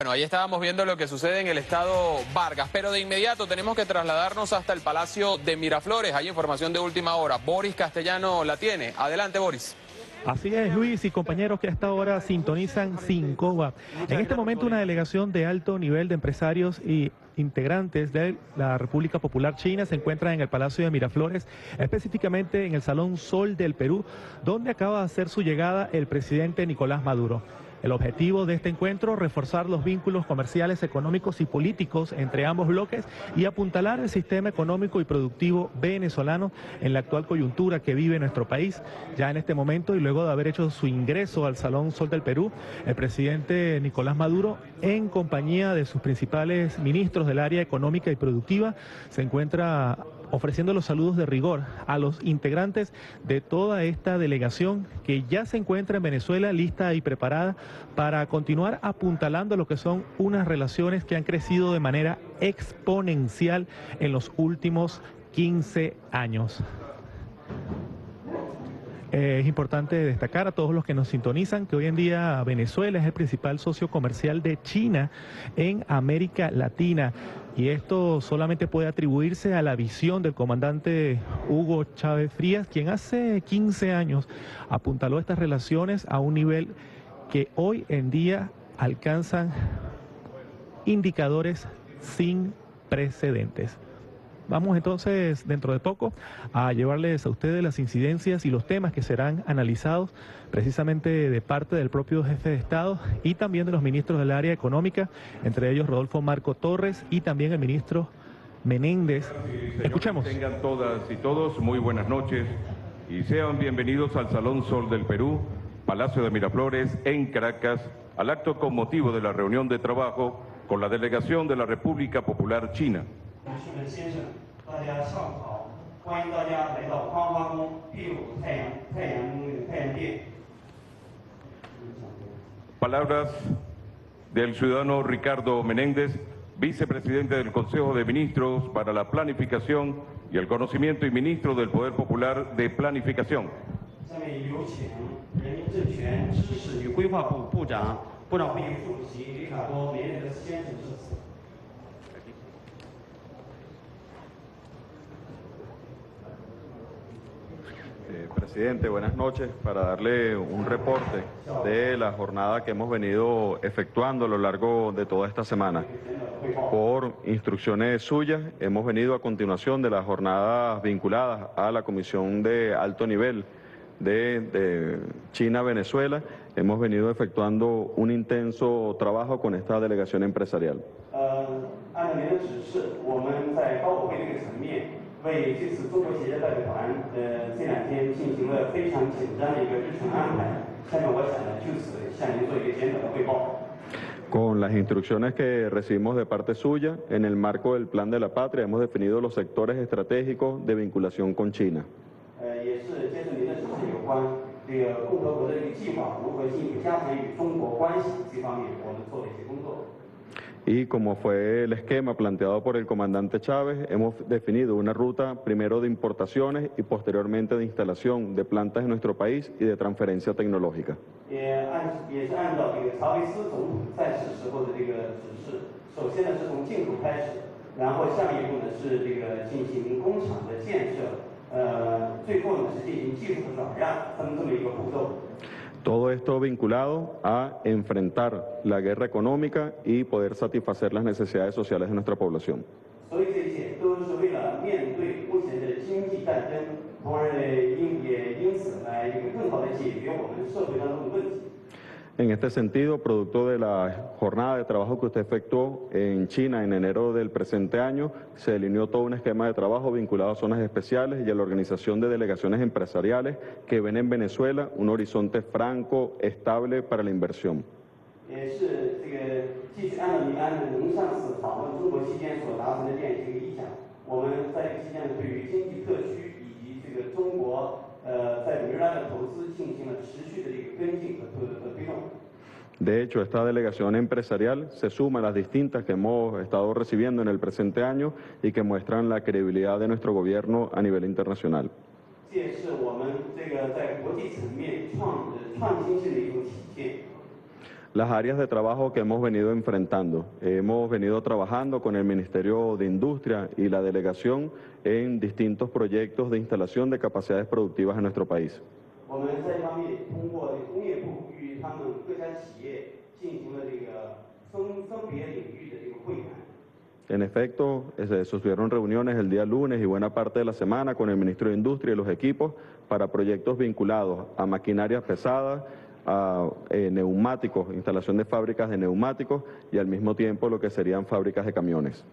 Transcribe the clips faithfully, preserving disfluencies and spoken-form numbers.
Bueno, ahí estábamos viendo lo que sucede en el estado Vargas, pero de inmediato tenemos que trasladarnos hasta el Palacio de Miraflores. Hay información de última hora. Boris Castellano la tiene. Adelante, Boris. Así es, Luis y compañeros que a esta hora sintonizan Sincoba. En este momento una delegación de alto nivel de empresarios y integrantes de la República Popular China se encuentra en el Palacio de Miraflores, específicamente en el Salón Sol del Perú, donde acaba de hacer su llegada el presidente Nicolás Maduro. El objetivo de este encuentro, reforzar los vínculos comerciales, económicos y políticos entre ambos bloques y apuntalar el sistema económico y productivo venezolano en la actual coyuntura que vive nuestro país. Ya en este momento y luego de haber hecho su ingreso al Salón Sol del Perú, el presidente Nicolás Maduro, en compañía de sus principales ministros del área económica y productiva, se encuentra ofreciendo los saludos de rigor a los integrantes de toda esta delegación que ya se encuentra en Venezuela lista y preparada para continuar apuntalando lo que son unas relaciones que han crecido de manera exponencial en los últimos quince años. Eh, es importante destacar a todos los que nos sintonizan que hoy en día Venezuela es el principal socio comercial de China en América Latina. Y esto solamente puede atribuirse a la visión del comandante Hugo Chávez Frías, quien hace quince años apuntaló estas relaciones a un nivel que hoy en día alcanzan indicadores sin precedentes. Vamos entonces dentro de poco a llevarles a ustedes las incidencias y los temas que serán analizados precisamente de parte del propio jefe de Estado y también de los ministros del área económica, entre ellos Rodolfo Marco Torres y también el ministro Menéndez. Escuchemos. Tengan todas y todos muy buenas noches y sean bienvenidos al Salón Sol del Perú, Palacio de Miraflores, en Caracas, al acto con motivo de la reunión de trabajo con la delegación de la República Popular China. Palabras del ciudadano Ricardo Menéndez, vicepresidente del Consejo de Ministros para la Planificación y el Conocimiento y ministro del Poder Popular de Planificación. Eh, presidente, buenas noches. Para darle un reporte de la jornada que hemos venido efectuando a lo largo de toda esta semana. Por instrucciones suyas, hemos venido a continuación de las jornadas vinculadas a la Comisión de Alto Nivel de, de China-Venezuela. Hemos venido efectuando un intenso trabajo con esta delegación empresarial. Con las instrucciones que recibimos de parte suya, en el marco del Plan de la Patria, hemos definido los sectores estratégicos de vinculación con China. Y como fue el esquema planteado por el comandante Chávez, hemos definido una ruta primero de importaciones y posteriormente de instalación de plantas en nuestro país y de transferencia tecnológica. Todo esto vinculado a enfrentar la guerra económica y poder satisfacer las necesidades sociales de nuestra población. En este sentido, producto de la jornada de trabajo que usted efectuó en China en enero del presente año, se delineó todo un esquema de trabajo vinculado a zonas especiales y a la organización de delegaciones empresariales que ven en Venezuela un horizonte franco, estable para la inversión. De hecho, esta delegación empresarial se suma a las distintas que hemos estado recibiendo en el presente año y que muestran la credibilidad de nuestro gobierno a nivel internacional. Las áreas de trabajo que hemos venido enfrentando. Hemos venido trabajando con el Ministerio de Industria y la delegación en distintos proyectos de instalación de capacidades productivas en nuestro país. En efecto, se sostuvieron reuniones el día lunes y buena parte de la semana con el Ministro de Industria y los equipos para proyectos vinculados a maquinarias pesadas, a eh, neumáticos, instalación de fábricas de neumáticos y al mismo tiempo lo que serían fábricas de camiones.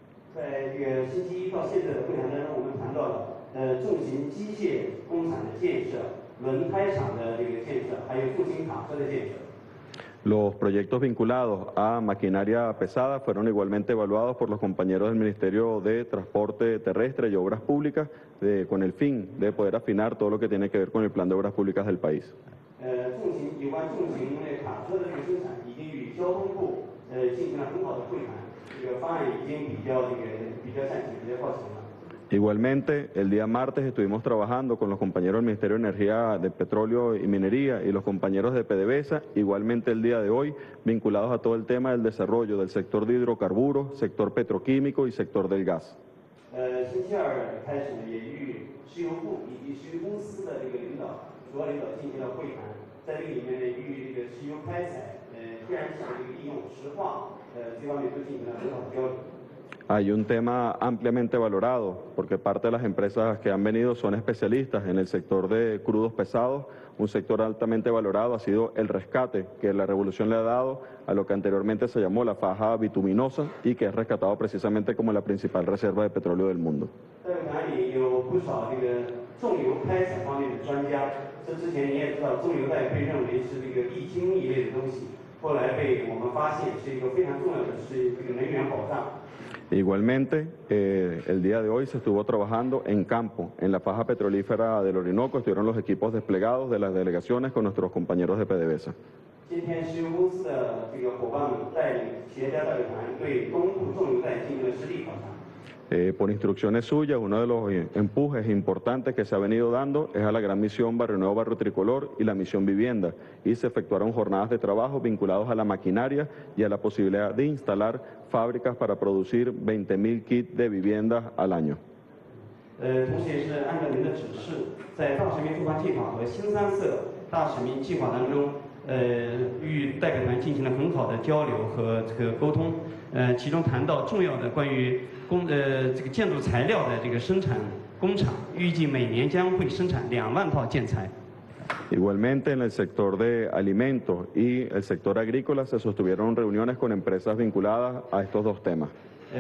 Los proyectos vinculados a maquinaria pesada fueron igualmente evaluados por los compañeros del Ministerio de Transporte Terrestre y Obras Públicas de, con el fin de poder afinar todo lo que tiene que ver con el plan de obras públicas del país. Igualmente, el día martes estuvimos trabajando con los compañeros del Ministerio de Energía, de Petróleo y Minería y los compañeros de PDVSA, igualmente el día de hoy, vinculados a todo el tema del desarrollo del sector de hidrocarburos, sector petroquímico y sector del gas. Hay un tema ampliamente valorado, porque parte de las empresas que han venido son especialistas en el sector de crudos pesados. Un sector altamente valorado ha sido el rescate que la revolución le ha dado a lo que anteriormente se llamó la faja bituminosa y que es rescatado precisamente como la principal reserva de petróleo del mundo. Igualmente, eh, el día de hoy se estuvo trabajando en campo, en la faja petrolífera del Orinoco, estuvieron los equipos desplegados de las delegaciones con nuestros compañeros de PDVSA. Eh, por instrucciones suyas, uno de los empujes importantes que se ha venido dando es a la gran misión Barrio Nuevo, Barrio Tricolor y la misión Vivienda, y se efectuaron jornadas de trabajo vinculados a la maquinaria y a la posibilidad de instalar fábricas para producir veinte mil kits de viviendas al año. Igualmente, en el sector de alimentos y el sector agrícola se sostuvieron reuniones con empresas vinculadas a estos dos temas.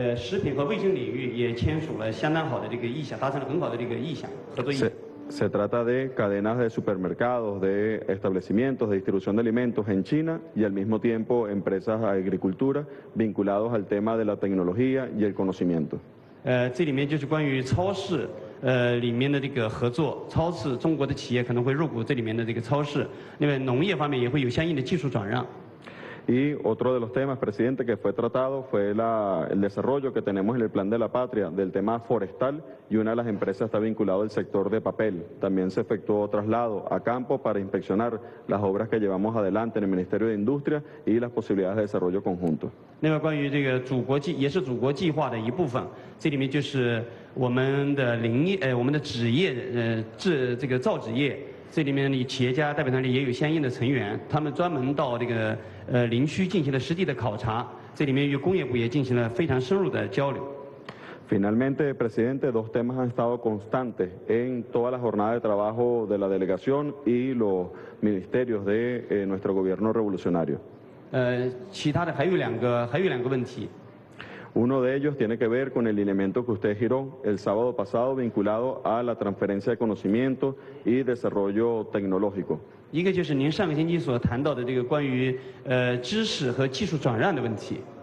Se, se trata de cadenas de supermercados, de establecimientos de distribución de alimentos en China y al mismo tiempo empresas de agricultura vinculados al tema de la tecnología y el conocimiento. 呃，这里面就是关于超市呃里面的这个合作，超市中国的企业可能会入股这里面的这个超市，另外农业方面也会有相应的技术转让。 Y otro de los temas, presidente, que fue tratado fue la, el desarrollo que tenemos en el Plan de la Patria del tema forestal y una de las empresas está vinculada al sector de papel. También se efectuó traslado a campo para inspeccionar las obras que llevamos adelante en el Ministerio de Industria y las posibilidades de desarrollo conjunto. 另外，关于这个祖国计也是祖国计划的一部分，这里面就是我们的林业呃我们的纸业呃制这个造纸业。 这里面的企业家代表团里也有相应的成员，他们专门到这个呃林区进行了实地的考察，这里面与工业部也进行了非常深入的交流。 Finalmente, presidente, dos temas han estado constantes en toda la jornada de trabajo de la delegación y los ministerios de eh, nuestro gobierno revolucionario. 呃，其他的还有两个还有两个问题。 Uno de ellos tiene que ver con el lineamiento que usted giró el sábado pasado vinculado a la transferencia de conocimiento y desarrollo tecnológico. 一个就是您上个星期所谈到的这个关于呃知识和技术转让的问题。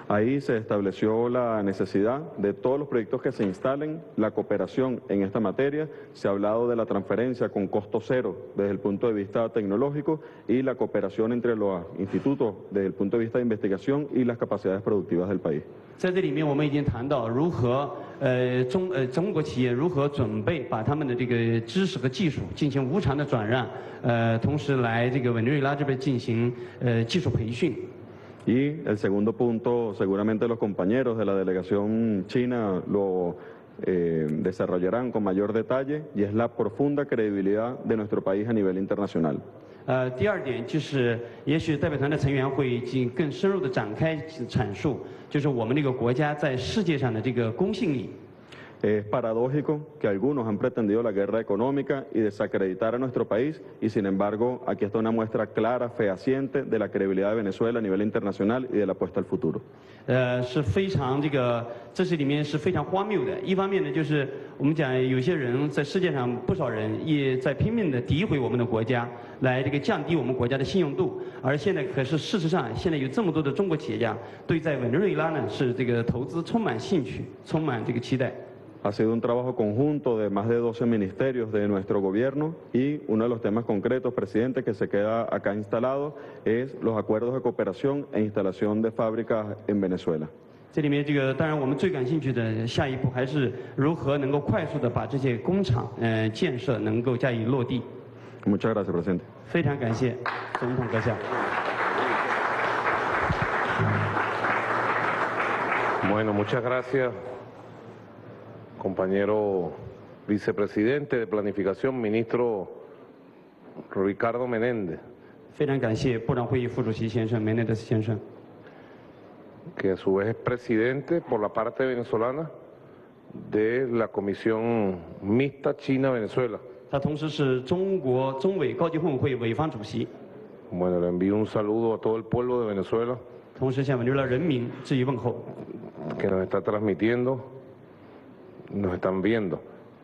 Ahí se estableció la necesidad de todos los proyectos que se instalen, la cooperación en esta materia. Se ha hablado de la transferencia con costo cero desde el punto de vista tecnológico y la cooperación entre los institutos desde el punto de vista de investigación y las capacidades productivas del país. 在这里面，我们已经谈到如何呃中呃中国企业如何准备把他们的这个知识和技术进行无偿的转让，呃，同时来这个委内瑞拉这边进行呃技术培训。 Y el segundo punto, seguramente los compañeros de la delegación china lo eh, desarrollarán con mayor detalle, y es la profunda credibilidad de nuestro país a nivel internacional. 呃，第二点就是，也许代表团的成员会进更深入的展开阐述，就是我们这个国家在世界上的这个公信力。 Es paradójico que algunos han pretendido la guerra económica y desacreditar a nuestro país, y sin embargo aquí está una muestra clara, fehaciente de la credibilidad de Venezuela a nivel internacional y de la apuesta al futuro. 呃，是非常这个，这是里面是非常荒谬的。一方面呢，就是我们讲有些人在世界上不少人也在拼命的诋毁我们的国家，来这个降低我们国家的信用度。而现在可是事实上，现在有这么多的中国企业家对在委内瑞拉呢是这个投资充满兴趣，充满这个期待。 Ha sido un trabajo conjunto de más de doce ministerios de nuestro gobierno, y uno de los temas concretos, presidente, que se queda acá instalado es los acuerdos de cooperación e instalación de fábricas en Venezuela. 这里面这个当然我们最感兴趣的下一步还是如何能够快速的把这些工厂呃建设能够加以落地。 Muchas gracias, presidente. 非常感谢总统阁下。 Bueno, muchas gracias, compañero vicepresidente de Planificación, ministro Ricardo Menéndez. 非常感谢部长会议副主席先生梅内德斯先生， que a su vez es presidente por la parte venezolana de la Comisión Mixta China-Venezuela. 他同时是中国中委高级会会委方主席， Bueno, le envío un saludo a todo el pueblo de Venezuela 同时向委内瑞拉人民致以问候。 que nos está transmitiendo, nos están viendo.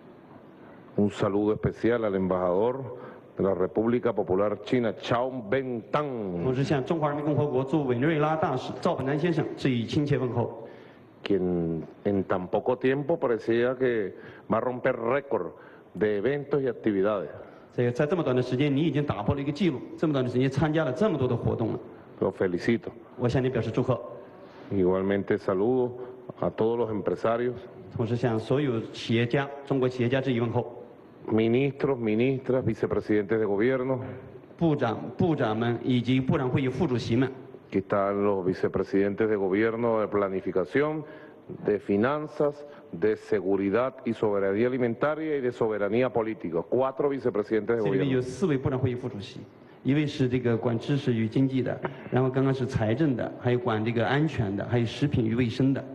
Un saludo especial al embajador de la República Popular China, Chao 同 Ben-tan, 时向中华人民共和国驻委内瑞拉大使赵本南先生致以亲切问候。 quien en tan poco tiempo parecía que va a romper récord de eventos y actividades. 这个在这么短的时间，你已经打破了一个记录，这么短的时间参加了这么多的活动了， Lo felicito. 我向你表示祝贺。 Igualmente saludo a todos los empresarios, 同时向所有企业家、中国企业家致以问候。 ministros, ministras, vicepresidentes de gobierno. 部长、部长们以及部长会议副主席们， Aquí están los vicepresidentes de gobierno de planificación, de finanzas, de seguridad y soberanía alimentaria y de soberanía política. Cuatro vicepresidentes de 这里面有 gobierno. 四位部长会议副主席，一位是这个管知识与经济的，然后刚刚是财政的，还有管这个安全的，还有食品与卫生的。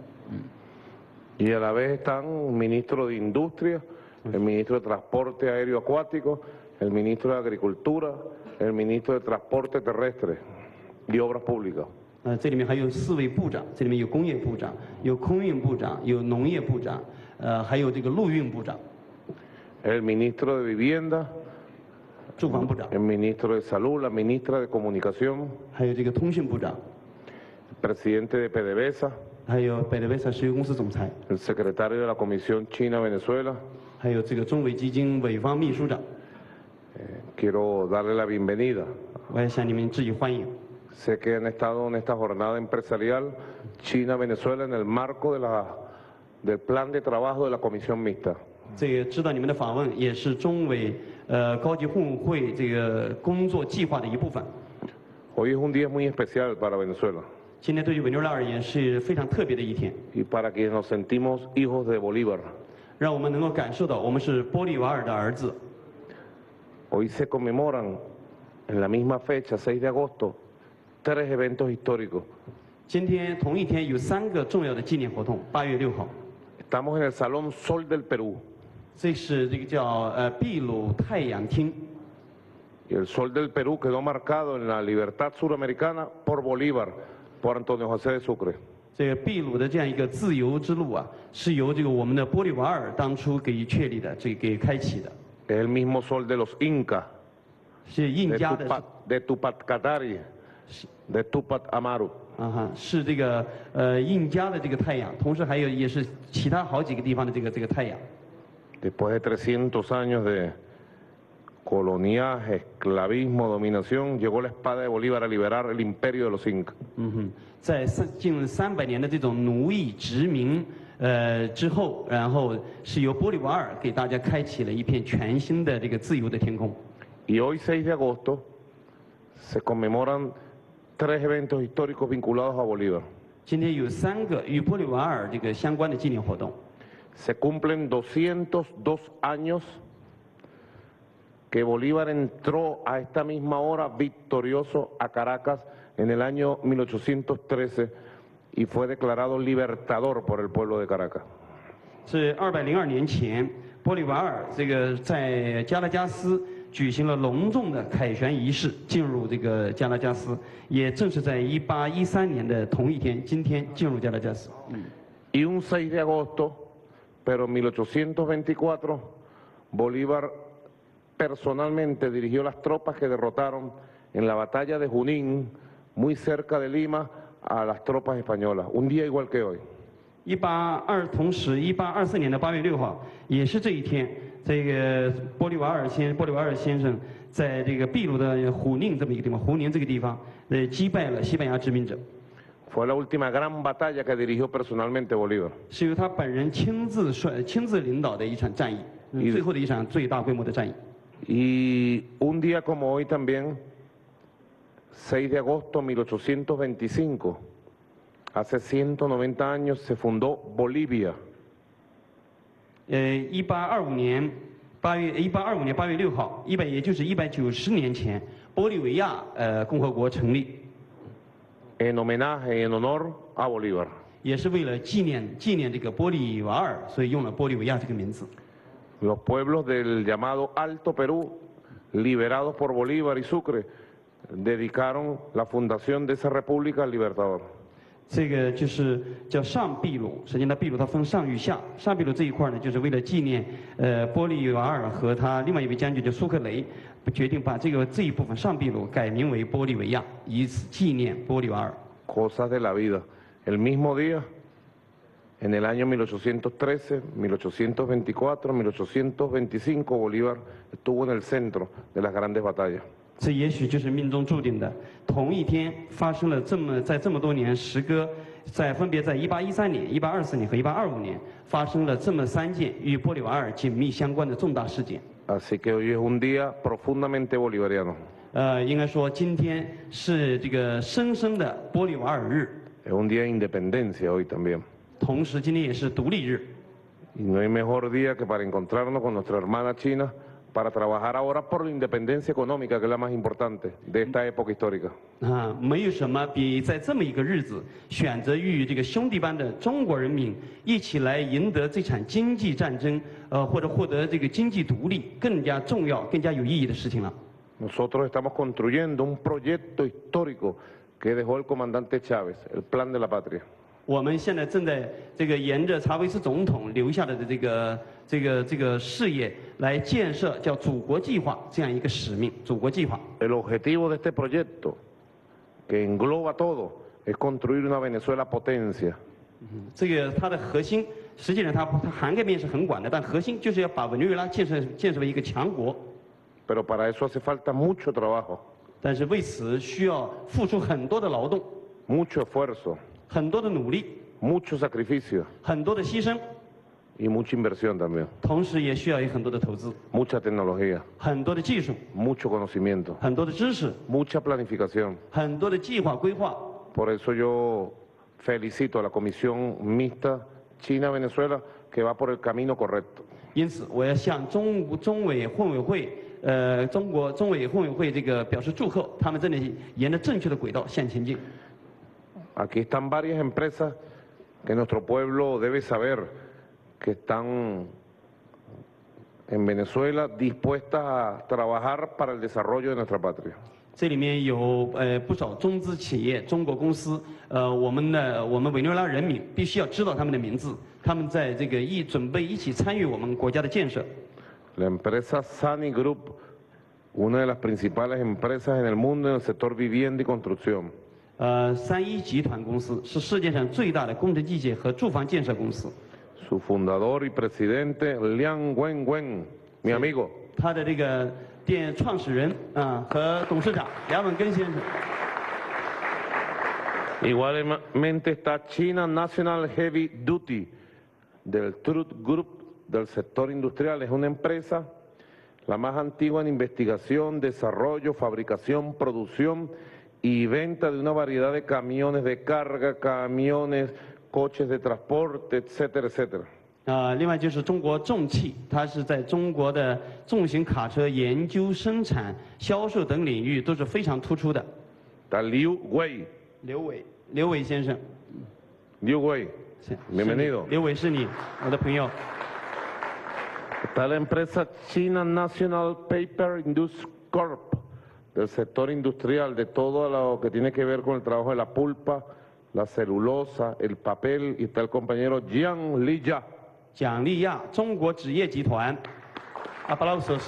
Y a la vez están el ministro de Industria, el ministro de Transporte Aéreo Acuático, el ministro de Agricultura, el ministro de Transporte Terrestre y Obras Públicas. 呃，这里面还有四位部长，这里面有工业部长、有空运部长、有农业部长，呃，还有这个陆运部长、 El ministro de Vivienda, 住房部长， el ministro de Salud, la ministra de Comunicación, 还有这个通讯部长， el presidente de PDVSA, 还有北德威萨石油公司总裁， el secretario de la Comisión China-Venezuela. 还有这个中委基金委方秘书长， Quiero darle la bienvenida. 我也向你们致以欢迎。 Sé que han estado en esta jornada empresarial China-Venezuela en el marco de la, del plan de trabajo de la Comisión Mixta. 这个知道你们的访问也是中委呃高级互会这个工作计划的一部分。 Hoy es un día muy especial para Venezuela 今天对于委内瑞拉而言是非常特别的一天， y para quienes nos sentimos hijos de Bolívar. 让我们能够感受到我们是玻利瓦尔的儿子。 Hoy se conmemoran en la misma fecha, seis de agosto, tres eventos históricos. 今天同一天有三个重要的纪念活动。八月六号， Estamos en el Salón Sol del Perú 这是这个叫呃秘鲁太阳厅。 y el Sol del Perú quedó marcado en la libertad suramericana por Bolívar, por Antonio José de Sucre. 这个秘鲁的这样一个自由之路啊，是由这个我们的玻利瓦尔当初给予确立的，这个给开启的。 Es el mismo sol de los Incas, 是印 de, 加的， Tupac, de Tupac Katari, de Tupac Amaru. 啊哈，是这个呃印加的这个太阳，同时还有也是其他好几个地方的这个这个太阳。 Después de trescientos años de coloniaje, esclavismo, dominación, llegó la espada de Bolívar a liberar el imperio de los incas. 嗯哼，在三近三百年的这种奴役殖民呃之后，然后是由玻利瓦尔给大家开启了一片全新的这个自由的天空。 Y hoy, seis de agosto, se conmemoran tres eventos históricos vinculados a Bolívar. 今天有三个与玻利瓦尔这个相关的纪念活动。 Se cumplen doscientos dos años que Bolívar entró a esta misma hora victorioso a Caracas en el año mil ochocientos trece y fue declarado libertador por el pueblo de Caracas. 是二百零二年前，玻利瓦尔这个在加拉加斯举行了隆重的凯旋仪式，进入这个加拉加斯，也正是在一八一三年的同一天，今天进入加拉加斯。嗯。 Y un seis de agosto, pero en mil ochocientos veinticuatro, Bolívar personalmente dirigió las tropas que derrotaron en la batalla de Junín, muy cerca de Lima, a las tropas españolas. Un día igual que hoy. 一八二，同时一八二四年的八月六号，也是这一天，这个玻利瓦尔先玻利瓦尔先生在这个秘鲁的虎宁这么一个地方，胡宁这个地方，呃，击败了西班牙殖民者。 Fue la última gran batalla que dirigió personalmente Bolívar. 是由他本人亲自率、亲自领导的一场战役，嗯、最后的一场最大规模的战役。 Y un día como hoy también, seis de agosto de mil ochocientos veinticinco, hace ciento noventa años se fundó Bolivia. 呃，一八二五年八月，一八二五年八月六号，一百也就是一百九十年前，玻利维亚呃共和国成立。 En homenaje, en honor a Bolívar. 也是为了纪念纪念这个玻利瓦尔，所以用了玻利维亚这个名字。 Los pueblos del llamado Alto Perú, liberados por Bolívar y Sucre, dedicaron la fundación de esa república al Libertador. 这个就是叫上秘鲁，实际上它秘鲁它分上与下，上秘鲁这一块呢，就是为了纪念呃玻利瓦尔和他另外一位将军叫苏克雷，决定把这个这一部分上秘鲁改名为玻利维亚，以此纪念玻利瓦尔。 Cosas de la vida. El mismo día, en el año mil ochocientos trece, mil ochocientos veinticuatro, mil ochocientos veinticinco, Bolívar estuvo en el centro de las grandes batallas. 这也许就是命中注定的。同一天发生了这么在这么多年，时隔在分别在一八一三年、一八二四年和一八二五年发生了这么三件与玻利瓦尔紧密相关的重大事件。 Así que hoy es un día profundamente bolivariano. 呃，应该说今天是这个深深的玻利瓦尔日。 Es un día de independencia hoy también. 同时，今天也是独立日。 Y no hay mejor día que para encontrarnos con nuestra hermana China para trabajar ahora por la independencia económica, que es la más importante de esta época histórica. 啊，没有什么比在这么一个日子，选择与这个兄弟般的中国人民一起来赢得这场经济战争，呃，或者获得这个经济独立，更加重要、更加有意义的事情了。 Nosotros estamos construyendo un proyecto histórico que dejó el comandante Chávez, el Plan de la Patria. 我们现在正在这个沿着查韦斯总统留下的这个这个这个事业来建设叫祖国计划这样一个使命。祖国计划。 El objetivo de este proyecto, que engloba todo, es construir una Venezuela potencia. 这个它的核心，实际上它它涵盖面是很广的，但核心就是要把委内瑞拉建设建设为一个强国。 Pero para eso hace falta mucho trabajo. 但是为此需要付出很多的劳动， mucho esfuerzo, 很多的努力， mucho sacrificio 很多的牺牲， y mucha inversión también. 同时也需要有很多的投资， Mucha tecnología, 很多的技术， mucho conocimiento, 很多的知识， mucha planificación. 很多的计划规划。 Por eso yo felicito a la Comisión Mixta China-Venezuela que va por el camino correcto. 因此，我要向中中委混委会，呃，中国中委混委会这个表示祝贺，他们真的沿着正确的轨道向前进。 Aquí están varias empresas que nuestro pueblo debe saber que están en Venezuela dispuestas a trabajar para el desarrollo de nuestra patria. 这里面有呃不少中资企业、中国公司，呃，我们的我们委内瑞拉人民必须要知道他们的名字，他们在这个一准备一起参与我们国家的建设。 La empresa Sani Group una de las principales empresas en el mundo en el sector vivienda y construcción. 呃，三一集团公司是世界上最大的工程机械和住房建设公司。 Su fundador y presidente Liang Wenwen, mi amigo. 他的这个店创始人啊、和董事长梁文根先生。 Igualmente está China National Heavy Duty del Truth Group del sector industrial. Es una empresa la más antigua en investigación, desarrollo, fabricación, producción y venta de una variedad de camiones de carga, camiones, coches de transporte, etcétera, etcétera. 啊、另外就是中国重汽，它是在中国的重型卡车研究、生产、销售等领域都是非常突出的。 Está Liu Wei. 刘伟，刘伟先生， Liu Wei, 是 bienvenido. 刘伟是你，我的朋友。 Está la empresa China National Paper Industry Corp del sector industrial, de todo lo que tiene que ver con el trabajo de la pulpa, la celulosa, el papel, y está el compañero Jiang Liyia. 蒋利亚中国纸业集团 ，aplausos。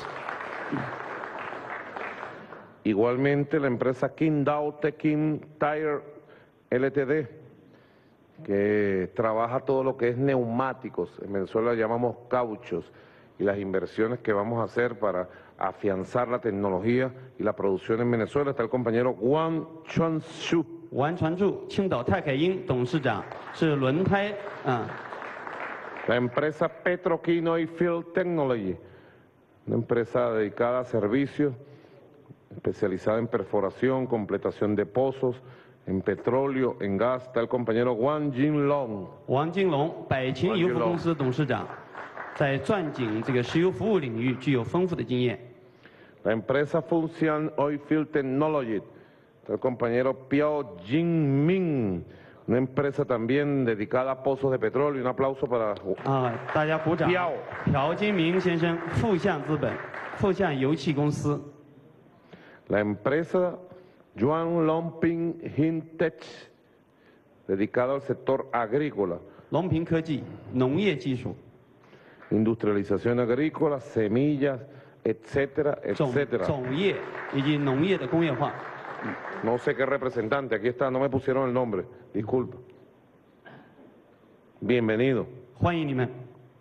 Igualmente la empresa Qingdao Tekin Tire Ltd, que trabaja todo lo que es neumáticos, en Venezuela llamamos cauchos, y las inversiones que vamos a hacer para afianzar la tecnología y la producción en Venezuela. Está el compañero Wang Chuanshu. 王传柱，青岛泰凯英董事长，是轮胎啊。 La empresa Petroquino Oilfield Technology, una empresa dedicada a servicios, especializada en perforación, completación de pozos, en petróleo, en gas. Está el compañero Wang Jinlong. 王金龙，百勤油服公司董事长，在钻井这个石油服务领域具有丰富的经验。 La empresa Funcian Oilfield Technology, está el compañero Piao Jinmin, una empresa también dedicada a pozos de petróleo. Un aplauso para 啊，大家鼓掌。 朴朴金明先生，富象资本，富象油气公司。 la empresa Yuan Longping Hintech, dedicada al sector agrícola. 龙平科技，农业技术， Industrialización agrícola, semillas, etcétera, 种 etcétera. 种业以及农业的工业化。 No sé qué representante, aquí está, no me pusieron el nombre, disculpa. Bienvenido. 欢迎你们，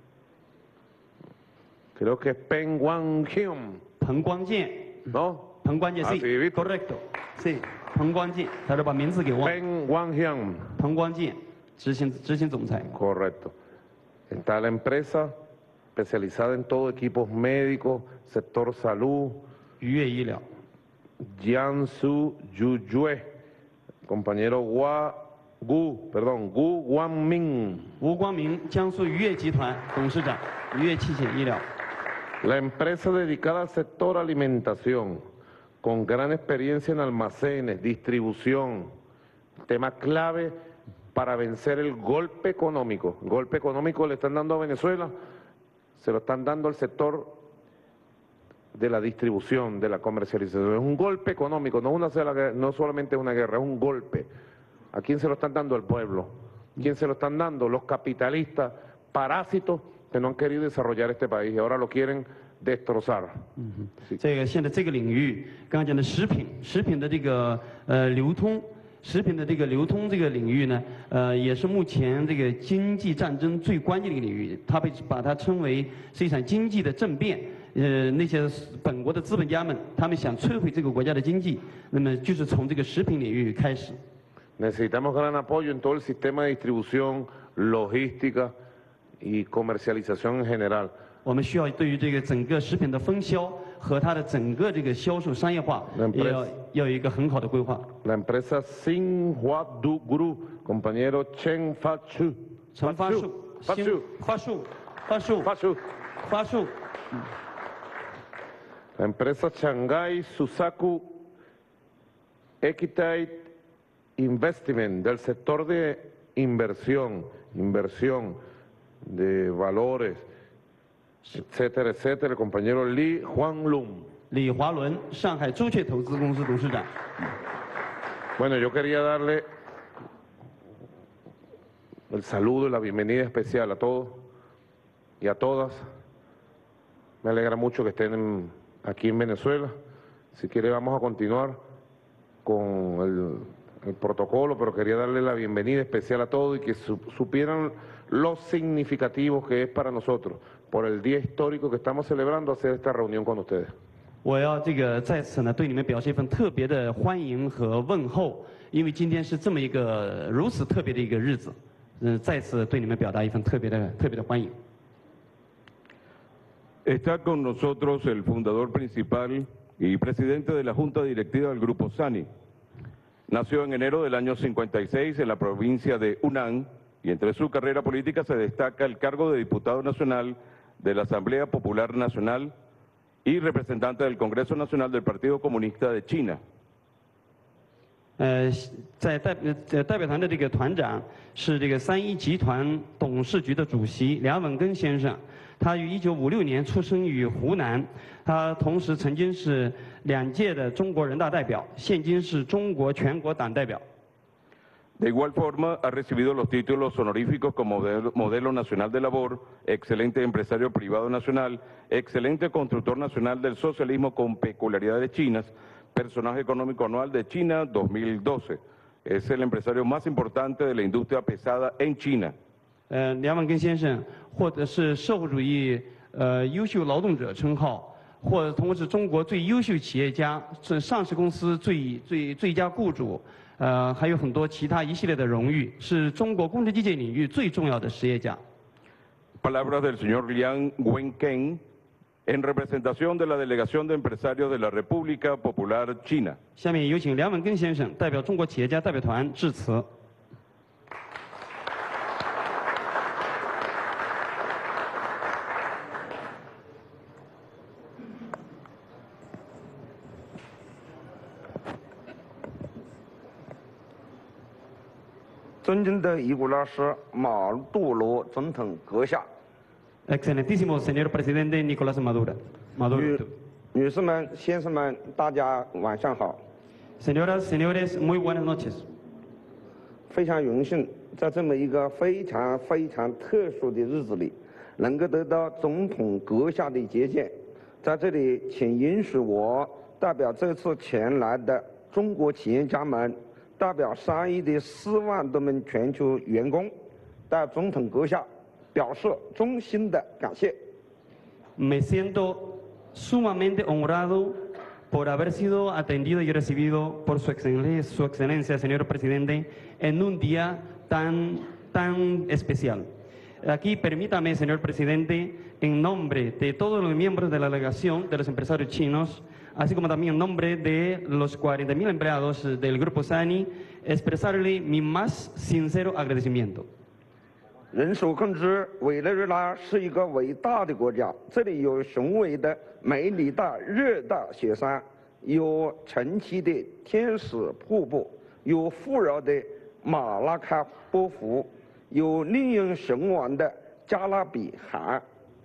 Creo que es Peng Wang Hyun, 彭光健， ¿no? 彭光健 Ah, ，sí， sí, ¿viste? correcto，sí， 彭光健，他说把名字给忘了， Peng Wang Hyun, 彭光健，执行执行总裁。 correcto. Está la empresa especializada en todo equipos médicos, sector salud, 愉悦医疗， Jiangsu Yuyue, compañero Hua Gu, perdón, Gu Wanmin. 吴光明，江苏愉悦集团董事长，愉悦器械医疗。 La empresa dedicada al sector alimentación, con gran experiencia en almacenes, distribución, tema clave para vencer el golpe económico. El golpe económico le están dando a Venezuela, se lo están dando al sector de la distribución, de la comercialización. Es un golpe económico, no, una sola, no solamente es una guerra, es un golpe. ¿A quién se lo están dando? Al pueblo. ¿Quién se lo están dando? Los capitalistas, parásitos que no han querido desarrollar este país y ahora lo quieren destrozar. Sí. 这个现在这个领域，刚刚讲的食品，食品的这个呃流通，食品的这个流通这个领域呢，呃，也是目前这个经济战争最关键的一个领域，它被把它称为是一场经济的政变。呃，那些本国的资本家们，他们想摧毁这个国家的经济，那么就是从这个食品领域开始。 Necesitamos gran apoyo en todo el sistema de distribución, logística y comercialización en general. 我们需要对于这个整个食品的分销和它的整个这个销售商业化，也要要有一个很好的规划。 La empresa Xinhua Du Group, compañero Chen Fachu. 陈发树， Fachu. 发树，发树， Fachu. 发树。 La empresa Shanghai Susaku Equitable Investment, del sector de inversión, inversión de valores, etcétera, etcétera. El compañero Li Huanglun. 李华伦，上海朱雀投资公司董事长。 Bueno, yo quería darle el saludo y la bienvenida especial a todos y a todas. Me alegra mucho que estén en- aquí en Venezuela. Si quiere vamos a continuar con el, el protocolo, pero quería darle la bienvenida especial a todos y que su, supieran lo significativo que es para nosotros, por el día histórico que estamos celebrando, hacer esta reunión con ustedes. 我要这个在此呢，对你们表示一份特别的欢迎和问候，因为今天是这么一个如此特别的一个日子，嗯，再次对你们表达一份特别的特别的欢迎。 Está con nosotros el fundador principal y presidente de la Junta Directiva del Grupo Sani. Nació en enero del año cincuenta y seis en la provincia de Hunan y entre su carrera política se destaca el cargo de diputado nacional de la Asamblea Popular Nacional y representante del Congreso Nacional del Partido Comunista de China. 呃，在代呃代表团的这个团长是这个三一集团董事局的主席梁文根先生。 他于一九五六年出生于湖南，他同时曾经是两届的中国人大代表，现今是中国全国党代表。 De igual forma, ha recibido los títulos honoríficos como modelo, modelo nacional de labor, excelente empresario privado nacional, excelente constructor nacional del socialismo con peculiaridades chinas, personaje económico anual de China dos mil doce. Es el empresario más importante de la industria pesada en China. 呃，梁文根先生获得是社会主义呃优秀劳动者称号，或者同时是中国最优秀企业家，是上市公司最最最佳雇主，呃，还有很多其他一系列的荣誉，是中国工程机械领域最重要的实业家。 Palabras del señor Liang Wenken en representación de la Delegación de Empresarios de la República Popular China. 下面有请梁文根先生代表中国企业家代表团致辞。 尊敬的伊古拉斯马杜罗总统阁下， Excelentísimo señor presidente Nicolás Maduro。Maduro。 女女士们、先生们，大家晚上好。 Señoras, señores, muy buenas noches。 非常荣幸在这么一个非常非常特殊的日子里，能够得到总统阁下的接见。在这里，请允许我代表这次前来的中国企业家们。 代表三一的四万多名全球员工，在总统阁下表示衷心的感谢。 Me siento sumamente honrado por haber sido atendido y recibido por su excelencia, su excelencia, señor presidente, en un día tan tan especial. Aquí permítame, señor presidente, en nombre de todos los miembros de la delegación de los empresarios chinos, así como también en nombre de los cuarenta mil empleados del Grupo Sani, expresarle mi más sincero agradecimiento. 人所共知，委内瑞拉是一个伟大的国家，这里有雄伟的美丽的热带雪山，有神奇的天使瀑布，有富饶的马拉喀波湖，有令人神往的加勒比海。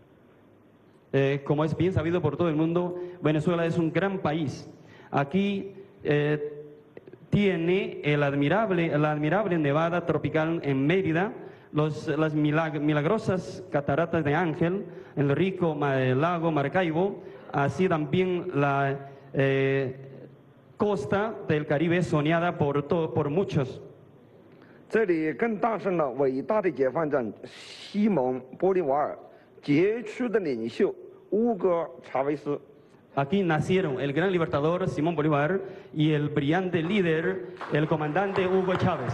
Eh, como es bien sabido por todo el mundo, Venezuela es un gran país. Aquí eh, tiene el admirable, la admirable nevada tropical en Mérida, los, las milag milagrosas cataratas de Ángel, el rico el lago Maracaibo, así también la eh, costa del Caribe soñada por, to por muchos. 这里更诞生了伟大的解放者西蒙·玻利瓦尔，杰出的领袖乌戈·查韦斯。 Aquí nacieron el gran libertador Simón Bolívar y el brillante líder, el comandante Hugo Chávez.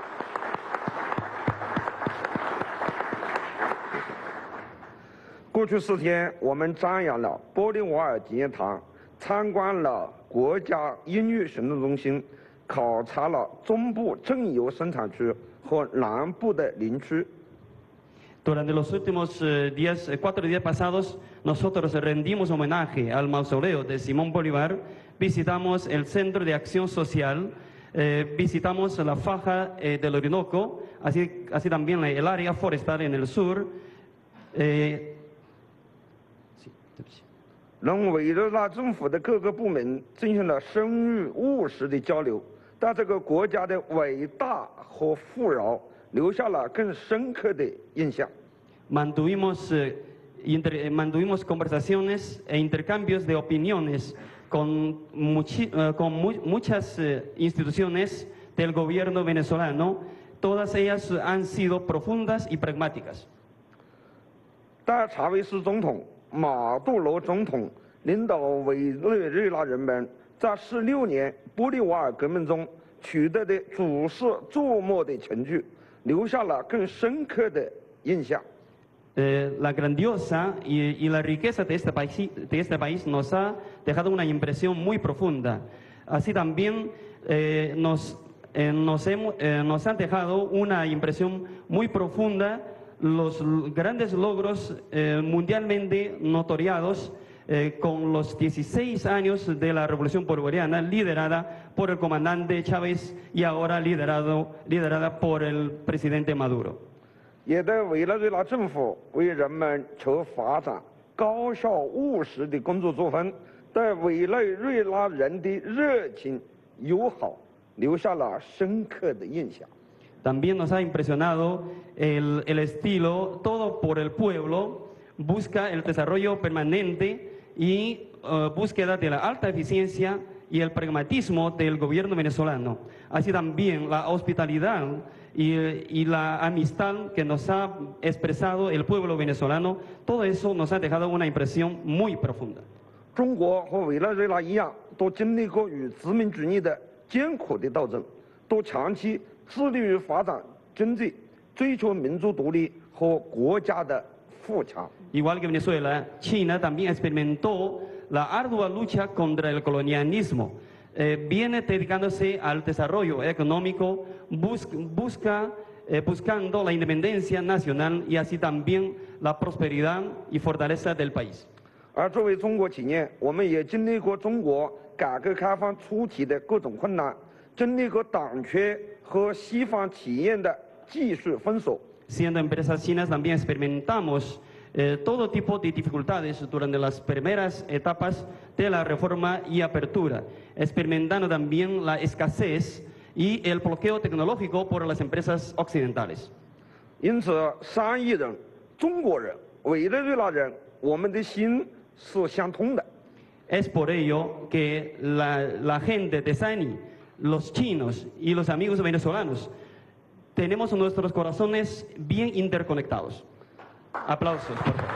过去四天，我们瞻仰了玻利瓦尔纪念堂，参观了国家音乐行动中心，考察了中部正油生产区和南部的林区。 Durante los últimos eh, días, eh, cuatro días pasados, nosotros rendimos homenaje al mausoleo de Simón Bolívar, visitamos el Centro de Acción Social, eh, visitamos la faja eh, del Orinoco, así, así también el área forestal en el sur. Eh, sí, sí. 让委内瑞拉政府的各个部门进行了深入务实的交流，对这个国家的伟大和富饶留下了更深刻的印象。 Mantuvimos, eh, inter, eh, mantuvimos conversaciones e intercambios de opiniones con, muchi, uh, con mu muchas uh, instituciones del gobierno venezolano, todas ellas han sido profundas y pragmáticas. 在查韦斯总统、马杜罗总统领导委内瑞拉人们在十六年玻利瓦尔革命中取得的举世瞩目的成绩，留下了更深刻的印象。 Eh, la grandiosa y, y la riqueza de este, país, de este país nos ha dejado una impresión muy profunda. Así también eh, nos, eh, nos, hemos, eh, nos han dejado una impresión muy profunda los grandes logros eh, mundialmente notoriados eh, con los dieciséis años de la Revolución Bolivariana liderada por el comandante Chávez y ahora liderado, liderada por el presidente Maduro. 也在委内瑞拉政府为人们求发展、高效务实的工作作风，对委内瑞拉人的热情友好留下了深刻的印象。 También nos ha impresionado el, el estilo todo por el pueblo, busca el desarrollo permanente y uh, búsqueda de la alta eficiencia y el pragmatismo del gobierno venezolano. Así también la hospitalidad y, y la amistad que nos ha expresado el pueblo venezolano, todo eso nos ha dejado una impresión muy profunda. 中国和委内瑞拉一样，都经历过与殖民主义的艰苦的斗争，都长期致力于发展经济，追求民族独立和国家的富强。 Igual que Venezuela, China también experimentó la ardua lucha contra el colonialismo. Eh, viene dedicándose al desarrollo económico, bus busca, eh, buscando la independencia nacional y así también la prosperidad y fortaleza del país. 而作为中国企业，我们也经历过中国改革开放初期的各种困难，经历过短缺和西方企业的技术封锁。 Siendo empresas chinas también experimentamos eh, todo tipo de dificultades durante las primeras etapas de la reforma y apertura, experimentando también la escasez y el bloqueo tecnológico por las empresas occidentales. 因此，三亿人，中国人、委内瑞拉人，我们的心是相通的。 Es por ello que la, la gente de Sani, los chinos y los amigos venezolanos, tenemos nuestros corazones bien interconectados. Aplausos, por favor.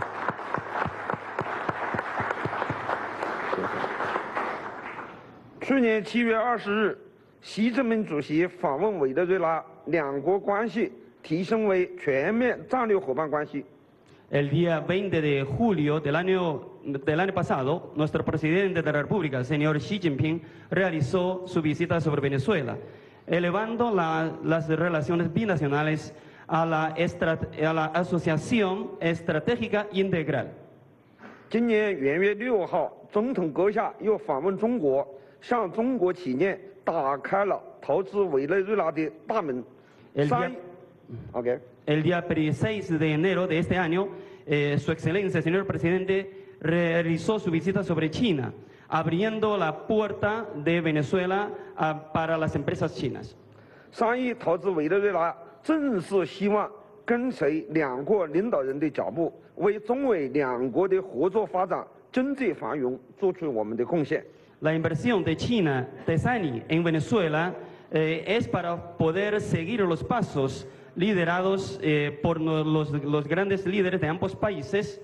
去年七月二十日，习近平主席访问委内瑞拉，两国关系提升为全面战略伙伴关系。 El día veinte de julio del año, del año pasado, nuestro presidente de la República, el señor Xi Jinping, realizó su visita sobre Venezuela, elevando la, las relaciones binacionales a la, a la Asociación Estratégica Integral. 今年元月六号，总统阁下又访问中国，向中国企业打开了投资委内瑞拉的大门。 El día, OK。 El día seis de enero de este año, eh, Su Excelencia, el señor presidente, realizó su visita sobre China, abriendo la puerta de Venezuela a, para las empresas chinas. 商议投资委内瑞拉，正是希望跟随两国领导人的脚步，为中委两国的合作发展、经济繁荣做出我们的贡献。 La inversión de China, de Sani, en Venezuela eh, es para poder seguir los pasos liderados eh, por los, los grandes líderes de ambos países,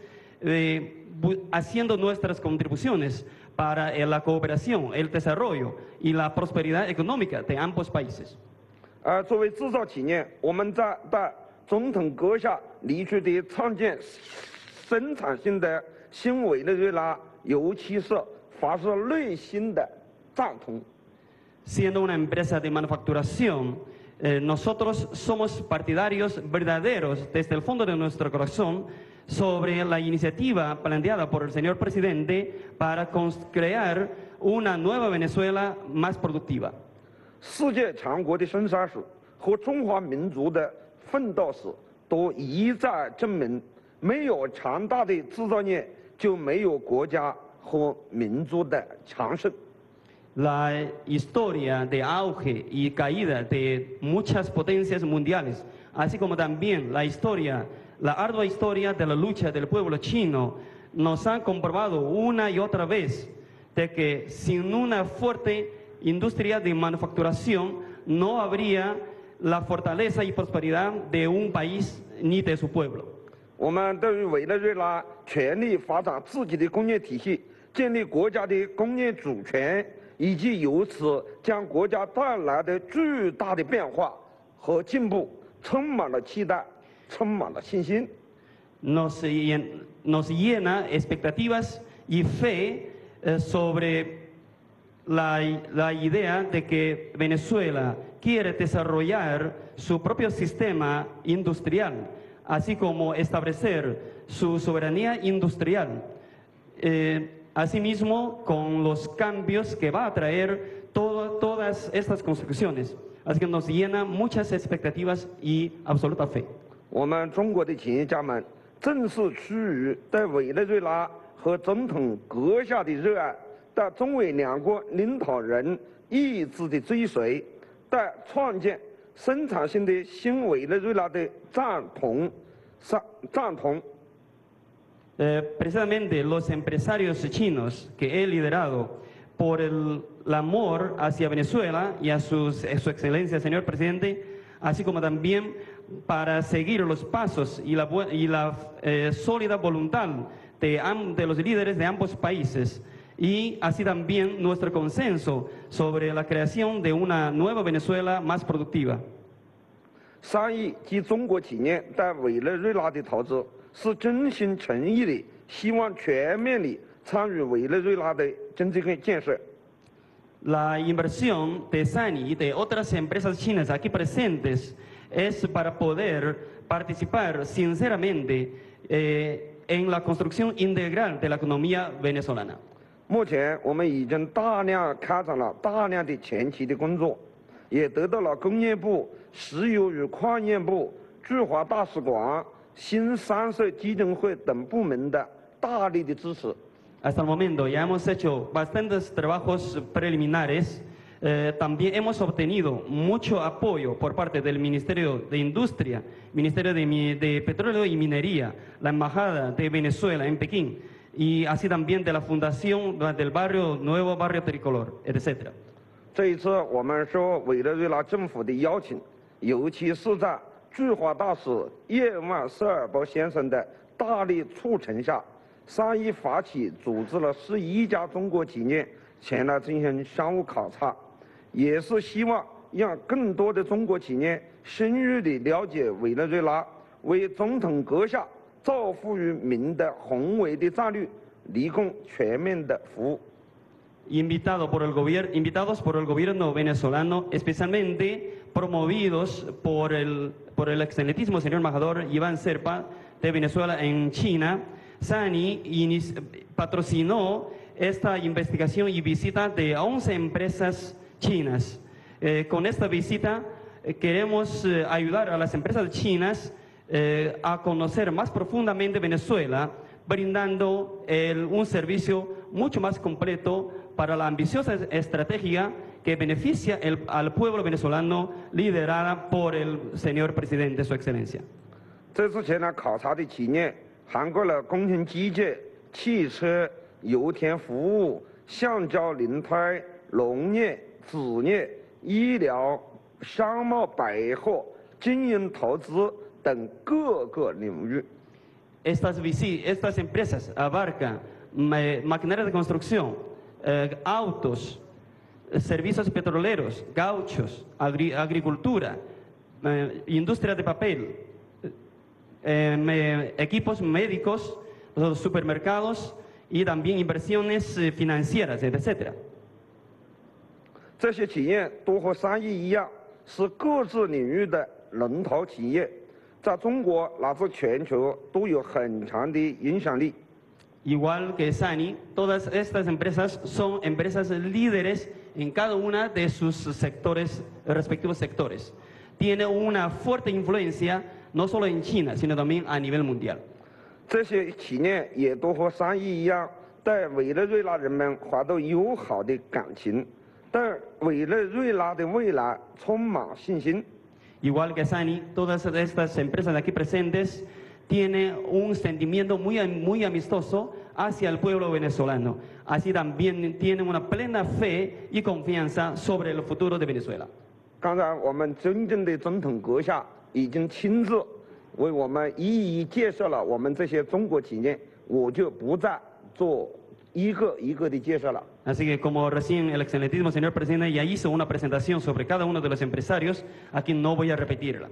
eh, haciendo nuestras contribuciones para eh, la cooperación, el desarrollo y la prosperidad económica de ambos países. 而作为制造企业，我们在在总统阁下提出的创建生产性的新委内瑞拉，尤其是发自内心的赞同。 Siendo una empresa de manufacturación, eh, nosotros somos partidarios verdaderos desde el fondo de nuestro corazón sobre la iniciativa planteada por el señor presidente para crear una nueva Venezuela más productiva. 世界强国的生杀史和中华民族的奋斗史都一再证明，没有强大的制造业，就没有国家和民族的强盛。 La historia de auge y caída de muchas potencias mundiales, así como también la historia, la ardua historia de la lucha del pueblo chino, nos han comprobado una y otra vez de que sin una fuerte industria de manufacturación no habría la fortaleza y prosperidad de un país ni de su pueblo. 我们对于委内瑞拉全力发展自己的工业体系，建立国家的工业主权，以及由此将国家带来的巨大的变化和进步，充满了期待，充满了信心。 Nos, nos llena expectativas y fe eh, sobre la, la idea de que Venezuela quiere desarrollar su propio sistema industrial, así como establecer su soberanía industrial. Eh, asimismo, con los cambios que va a traer todo, todas estas construcciones. Así que nos llena muchas expectativas y absoluta fe. 我们中国的企业家们正是出于对委内瑞拉和总统阁下的热爱，对中委两国领导人意志的追随，对创建生产性的新委内瑞拉的赞同，赞同。 Eh, precisamente los empresarios chinos que he liderado por el, el amor hacia Venezuela y a sus, a su excelencia, señor presidente, así como también para seguir los pasos y la, y la eh, sólida voluntad de, de los líderes de ambos países, y así también nuestro consenso sobre la creación de una nueva Venezuela más productiva. 三亿及中国企业在委内瑞拉的投资是真心诚意的，希望全面地参与委内瑞拉的经济建设。 La inversión de Sany y de otras empresas chinas aquí presentes es para poder participar sinceramente eh, en la construcción integral de la economía venezolana. 目前我们已经大量开展了大量的前期的工作，也得到了工业部、石油与矿业部、驻华大使馆、新三社基金会等部门的大力的支持。 Hasta el momento ya hemos hecho bastantes trabajos preliminares. Eh, también hemos obtenido mucho apoyo por parte del Ministerio de Industria, Ministerio de, de Petróleo y Minería, la Embajada de Venezuela en Pekín, y así también de la Fundación del Barrio Nuevo Barrio Tricolor, etcétera. 这一次我们受委内瑞拉政府的邀请，尤其是在驻华大使叶万瑟尔博先生的大力促成下，三一发起组织了十一家中国企业前来进行商务考察，也是希望让更多的中国企业深入地了解委内瑞拉，为总统阁下造福于民的宏伟的战略提供全面的服务。 Invitado por el gobierno, invitados por el gobierno venezolano, especialmente promovidos por el, por el excelentísimo señor embajador Iván Serpa de Venezuela en China, Sany patrocinó esta investigación y visita de once empresas chinas. Eh, con esta visita eh, queremos eh, ayudar a las empresas chinas eh, a conocer más profundamente Venezuela, brindando el, un servicio mucho más completo para la ambiciosa estrategia que beneficia el, al pueblo venezolano liderada por el señor presidente, su excelencia. 这次前来考察的企业涵盖了工程机械、汽车、油田服务、橡胶轮胎、农业、纸业、医疗、商贸百货、经营投资等各个领域。 Estas, estas empresas abarcan maquinaria de construcción, eh, autos, servicios petroleros, gauchos, agri agricultura, eh, industria de papel, eh, me, equipos médicos, los supermercados y también inversiones eh, financieras, etcétera. 这些企业都和三一一样，是各自领域的龙头企业，在中国乃至全球都有很强的影响力。 Igual que Sany, todas estas empresas son empresas líderes en cada una de sus sectores, respectivos sectores. Tiene una fuerte influencia no solo en China, sino también a nivel mundial. 这些企业也都和三一一样，对委内瑞拉人民怀有友好的感情，对委内瑞拉的未来充满信心。 Igual que Sany, todas estas empresas aquí presentes tienen un sentimiento muy, muy amistoso hacia el pueblo venezolano. Así también tienen una plena fe y confianza sobre el futuro de Venezuela. 刚才我们尊敬的总统阁下已经亲自为我们一一介绍了我们这些中国企业，我就不再做一个一个的介绍了。 Así que como recién el excelentísimo señor presidente ya hizo una presentación sobre cada uno de los empresarios, aquí no voy a repetirla.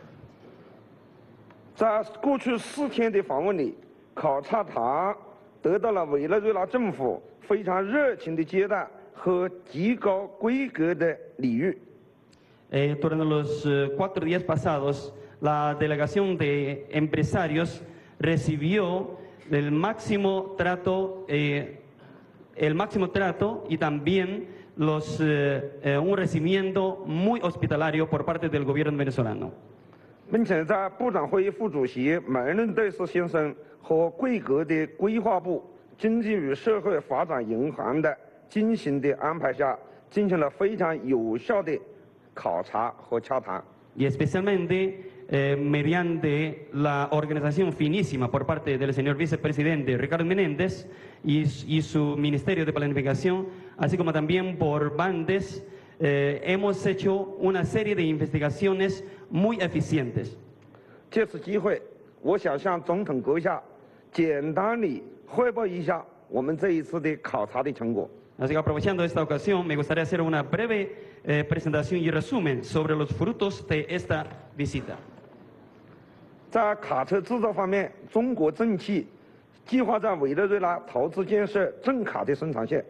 在过去四天的访问里，考察团得到了委内瑞拉政府非常热情的接待和极高规格的礼遇。 Eh, durante los eh, cuatro días pasados, la delegación de empresarios recibió el máximo trato, eh, el máximo trato y también los, eh, eh, un recibimiento muy hospitalario por parte del gobierno venezolano. 并且在部长会议副主席梅伦戴斯先生和贵国的规划部经济与社会发展银行的精心的安排下，进行了非常有效的考察和洽谈。 Y especialmente eh, mediante la organización finísima por parte del señor vicepresidente Ricardo Menéndez y, y su Ministerio de Planificación, así como también por Bandes, eh, hemos hecho una serie de investigaciones muy eficientes. 借此机会，我想向总统阁下简单地汇报一下我们这一次的考察的成果。 Así que aprovechando esta ocasión, me gustaría hacer una breve eh, presentación y resumen sobre los frutos de esta visita. 在卡车制造方面，中国正汽计划在委内瑞拉投资建设正卡的生产线。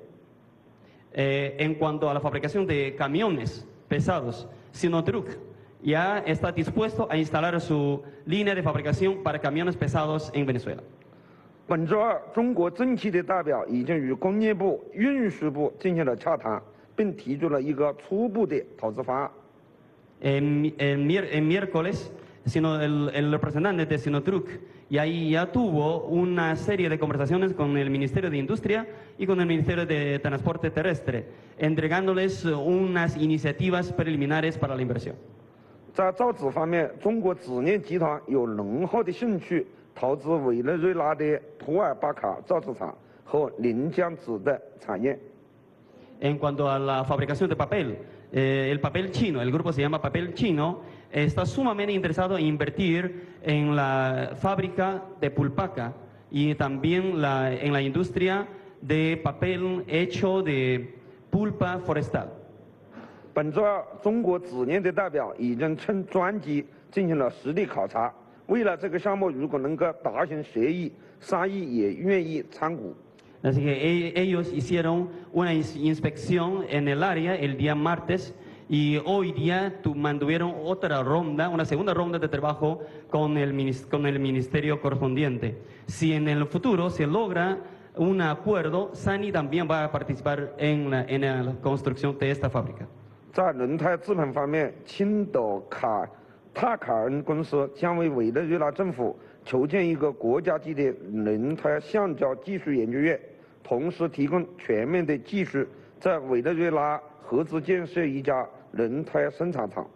Eh, en cuanto a la fabricación de camiones pesados, Sinotruc ya está dispuesto a instalar su línea de fabricación para camiones pesados en Venezuela. 本周二，中国正汽的代表已经与工业部、运输部进行了洽谈，并提出了一个初步的投资方案。 En, en mier- en miércoles, sino el, el representante de Sinotruc y ahí ya tuvo una serie de conversaciones con el Ministerio de Industria y con el Ministerio de Transporte Terrestre, entregándoles unas iniciativas preliminares para la inversión. 在造纸方面，中国纸业集团有浓厚的兴趣投资委内瑞拉的图尔巴卡造纸厂和临江纸的产业。 En cuanto a la fabricación de papel, eh, el papel chino, el grupo se llama Papel Chino, está sumamente interesado en invertir en la fábrica de Pulpaca y también la, en la industria de papel hecho de pulpa forestal. 本周二，中国纸业的代表已经乘专机进行了实地考察。未来这个项目如果能够达成协议，商议也愿意参股。 Así que e- ellos hicieron una ins- inspección en el área el día martes y hoy día tu- mantuvieron otra ronda, una segunda ronda de trabajo con el, minis- con el ministerio correspondiente. Si en el futuro se logra un acuerdo, Sani también va a participar en la, en la construcción de esta fábrica. 在轮胎制品方面，青岛卡泰卡恩公司将为委内瑞拉政府筹建一个国家级的轮胎橡胶技术研究院，同时提供全面的技术，在委内瑞拉合资建设一家轮胎生产厂。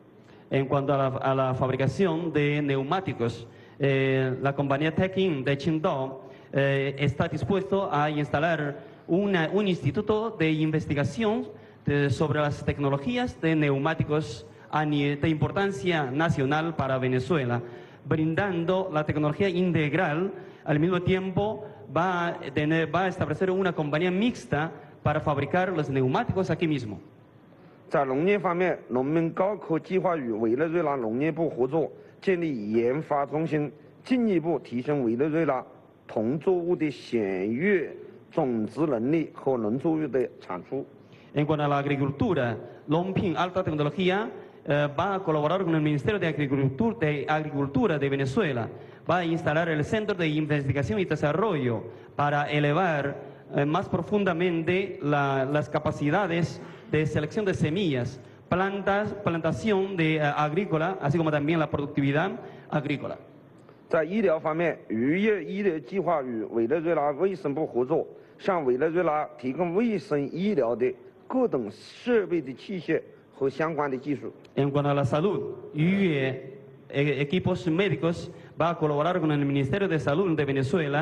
En cuanto a la, a la fabricación de neumáticos, eh, la compañía Tekin de Qingdao eh, está dispuesto a instalar una- un instituto de investigación de- sobre las tecnologías de neumáticos a ni- de importancia nacional para Venezuela, brindando la tecnología integral. Al mismo tiempo va a, tener- va a establecer una compañía mixta para fabricar los neumáticos aquí mismo. 在农业方面，农民高科计划与委内瑞拉农业部合作，建立研发中心，进一步提升委内瑞拉同作物的选育种植能力和农作物的产出。 En cuanto a la agricultura, Lomping Alta Tecnología eh, va a colaborar con el Ministerio de Agricultura, de Agricultura de Venezuela. Va a instalar el Centro de Investigación y Desarrollo para elevar eh, más profundamente la- las capacidades de selección de semillas, plantas, plantación de, eh, agrícola, así como también la productividad agrícola. 在医疗方面，渔业医疗计划与委内瑞拉卫生部合作，向委内瑞拉提供卫生医疗的各种设备的器械和相关的技术。 En cuanto a la salud, U E, eh, equipos médicos va a colaborar con el Ministerio de Salud de Venezuela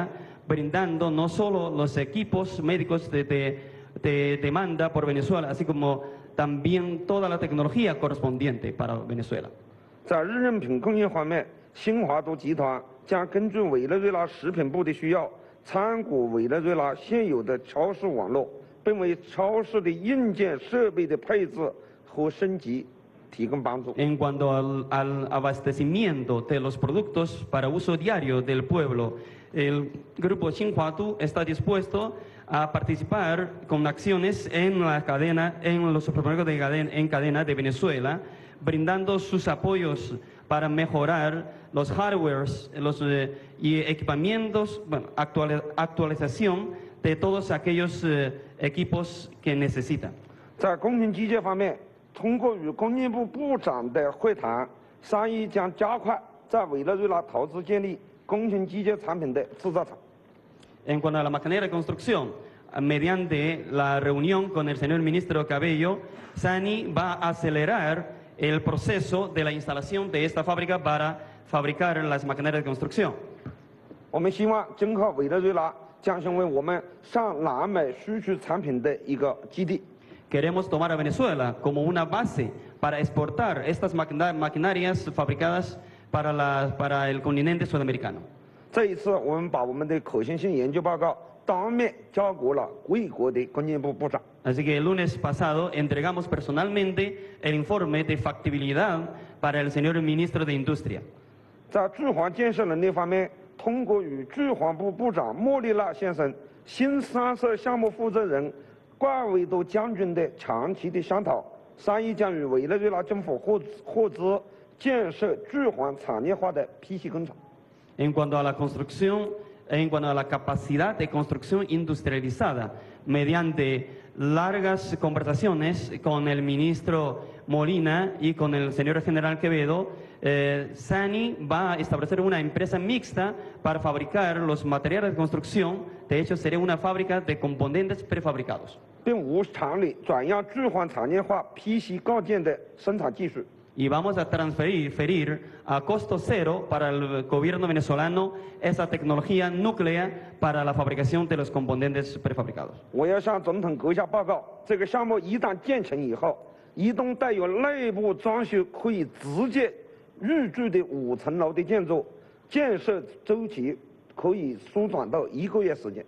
brindando no solo los equipos médicos de, de, de demanda por Venezuela, así como también toda la tecnología correspondiente para Venezuela. 在日用品供应方面，新华都集团将根据委内瑞拉食品部的需要，参股委内瑞拉现有的超市网络，并为超市的硬件设备的配置和升级提供帮助。 En cuanto al, al abastecimiento de los productos para uso diario del pueblo, el grupo Xinhuatu está dispuesto a participar con acciones en la cadena, en los supermercados de cadena, en cadena de Venezuela, brindando sus apoyos para mejorar los hardwares los, eh, y equipamientos, bueno, actual, actualización de todos aquellos eh, equipos que necesitan. 在工程机械方面，通过与工业部部长的会谈，商议将加快在委内瑞拉投资建立工程机械产品的制造厂。 En cuanto a la maquinaria de construcción, mediante la reunión con el señor ministro Cabello, SANY va a acelerar el proceso de la instalación de esta fábrica para fabricar las maquinarias de construcción. 我们希望今后委内瑞拉将成为我们上南美输出产品的一个基地。 Queremos tomar a Venezuela como una base para exportar estas maquina- maquinarias fabricadas para, la, para el continente sudamericano. 这一次，我们把我们的可行性研究报告当面交给了贵国的工业部部长。 Así que el lunes pasado entregamos personalmente el informe de factibilidad para el señor ministro de Industria. 在驻华建设能力方面，通过与驻华部部长莫利纳先生、新三社项目负责人冠维多将军的长期的商讨，商议将与委内瑞拉政府合合资建设驻华产业化的 P C 工厂。 En cuanto a la construcción, en cuanto a la capacidad de construcción industrializada, mediante largas conversaciones con el ministro Molina y con el señor general Quevedo, eh, SANY va a establecer una empresa mixta para fabricar los materiales de construcción. De hecho, sería una fábrica de componentes prefabricados. 并无厂里转让驻华产业化 P C 构件的生产技术。 Y vamos a transferir ferir a costo cero para el gobierno venezolano esa tecnología núclea para la fabricación de los componentes prefabricados. 我要向总统阁下报告，这个项目一旦建成以后，一栋带有内部装修可以直接入住的五层楼的建筑，建设周期可以缩短到一个月时间。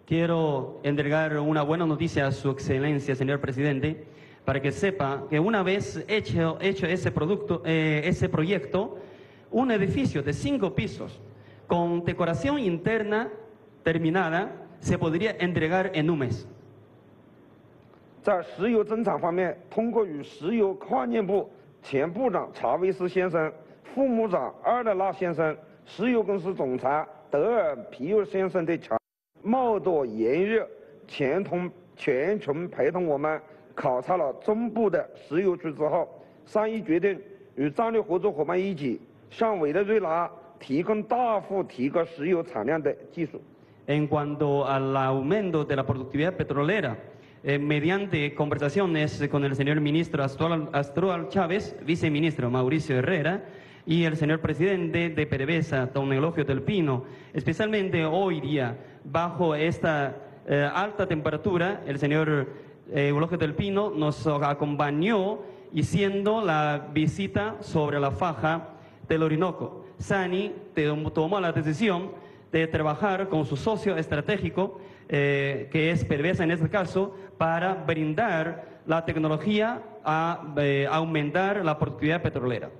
Quiero entregar una buena noticia a su excelencia, señor presidente, para que sepa que una vez hecho, hecho ese, producto, eh, ese proyecto, un edificio de cinco pisos con decoración interna terminada se podría entregar en un mes. 在石油增产方面，通过与石油矿业部前部长查韦斯先生、副部长阿德纳先生、石油公司总裁德尔皮尔先生的强茂多炎热全同全程陪同我们。 考察了中部的石油区之后，商议决定与战略合作伙伴一起向委内瑞拉提供大幅提高石油产量的技术。 En cuanto al aumento de la productividad petrolera, eh, mediante conversaciones con el señor ministro Astral, Astral Chávez, viceministro Mauricio Herrera, y el señor presidente de PDVSA, don Eulogio del Pino, especialmente hoy día, bajo esta eh, alta temperatura, el señor Eh, Eulogio del Pino nos acompañó haciendo la visita sobre la faja del Orinoco. SANY tomó la decisión de trabajar con su socio estratégico, eh, que es PDVSA en este caso, para brindar la tecnología a eh, aumentar la productividad petrolera.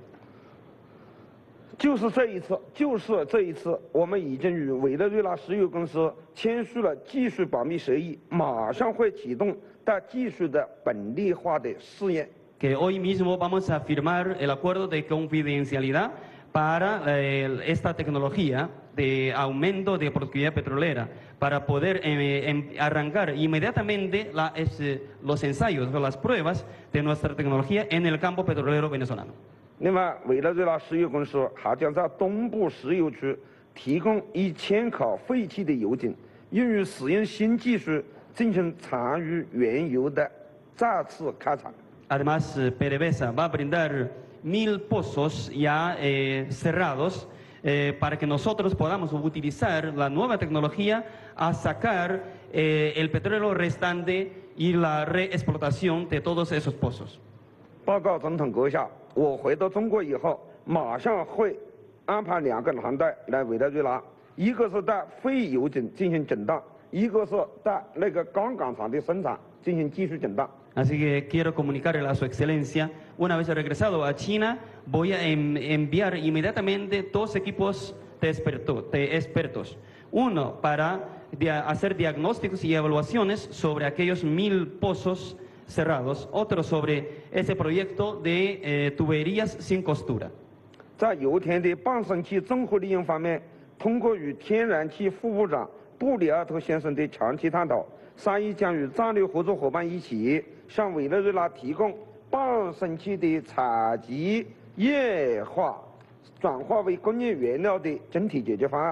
就是这一次，就是这一次，我们已经与委内瑞拉石油公司签署了技术保密协议，马上会启动对技术的本地化的试验。 Que hoy mismo vamos a firmar el acuerdo de confidencialidad para eh, esta tecnología de aumento de productividad petrolera, para poder eh, em, arrancar inmediatamente la, es, eh, los ensayos o las pruebas de nuestra tecnología en el campo petrolero venezolano. 另外，委内瑞拉石油公司还将在东部石油区提供一千口废弃的油井，用于使用新技术进行残余原油的再次开采。 Además, PDVSA va a brindar mil pozos ya eh, cerrados eh, para que nosotros podamos utilizar la nueva tecnología a sacar eh, el petróleo restante y la reexplotación de todos esos pozos. 报告总统阁下，我回到中国以后，马上会安排两个团队来委内瑞拉，一个是在非油井进行诊断，一个是在那个钢钢厂的生产进行技术诊断。 Así que quiero comunicarle a su excelencia, una vez regresado a China, voy a en, enviar inmediatamente dos equipos de, experto, de expertos. Uno para dia, hacer diagnósticos y evaluaciones sobre aquellos mil pozos cerrados, otro sobre ese proyecto de eh, tuberías sin costura. 在油田的半升气综合利用方面，通过与天然气副部长布里厄特先生的长期探讨，商议将与战略合作伙伴一起向委内瑞拉提供半升气的采集、液化、转化为工业原料的整体解决方案。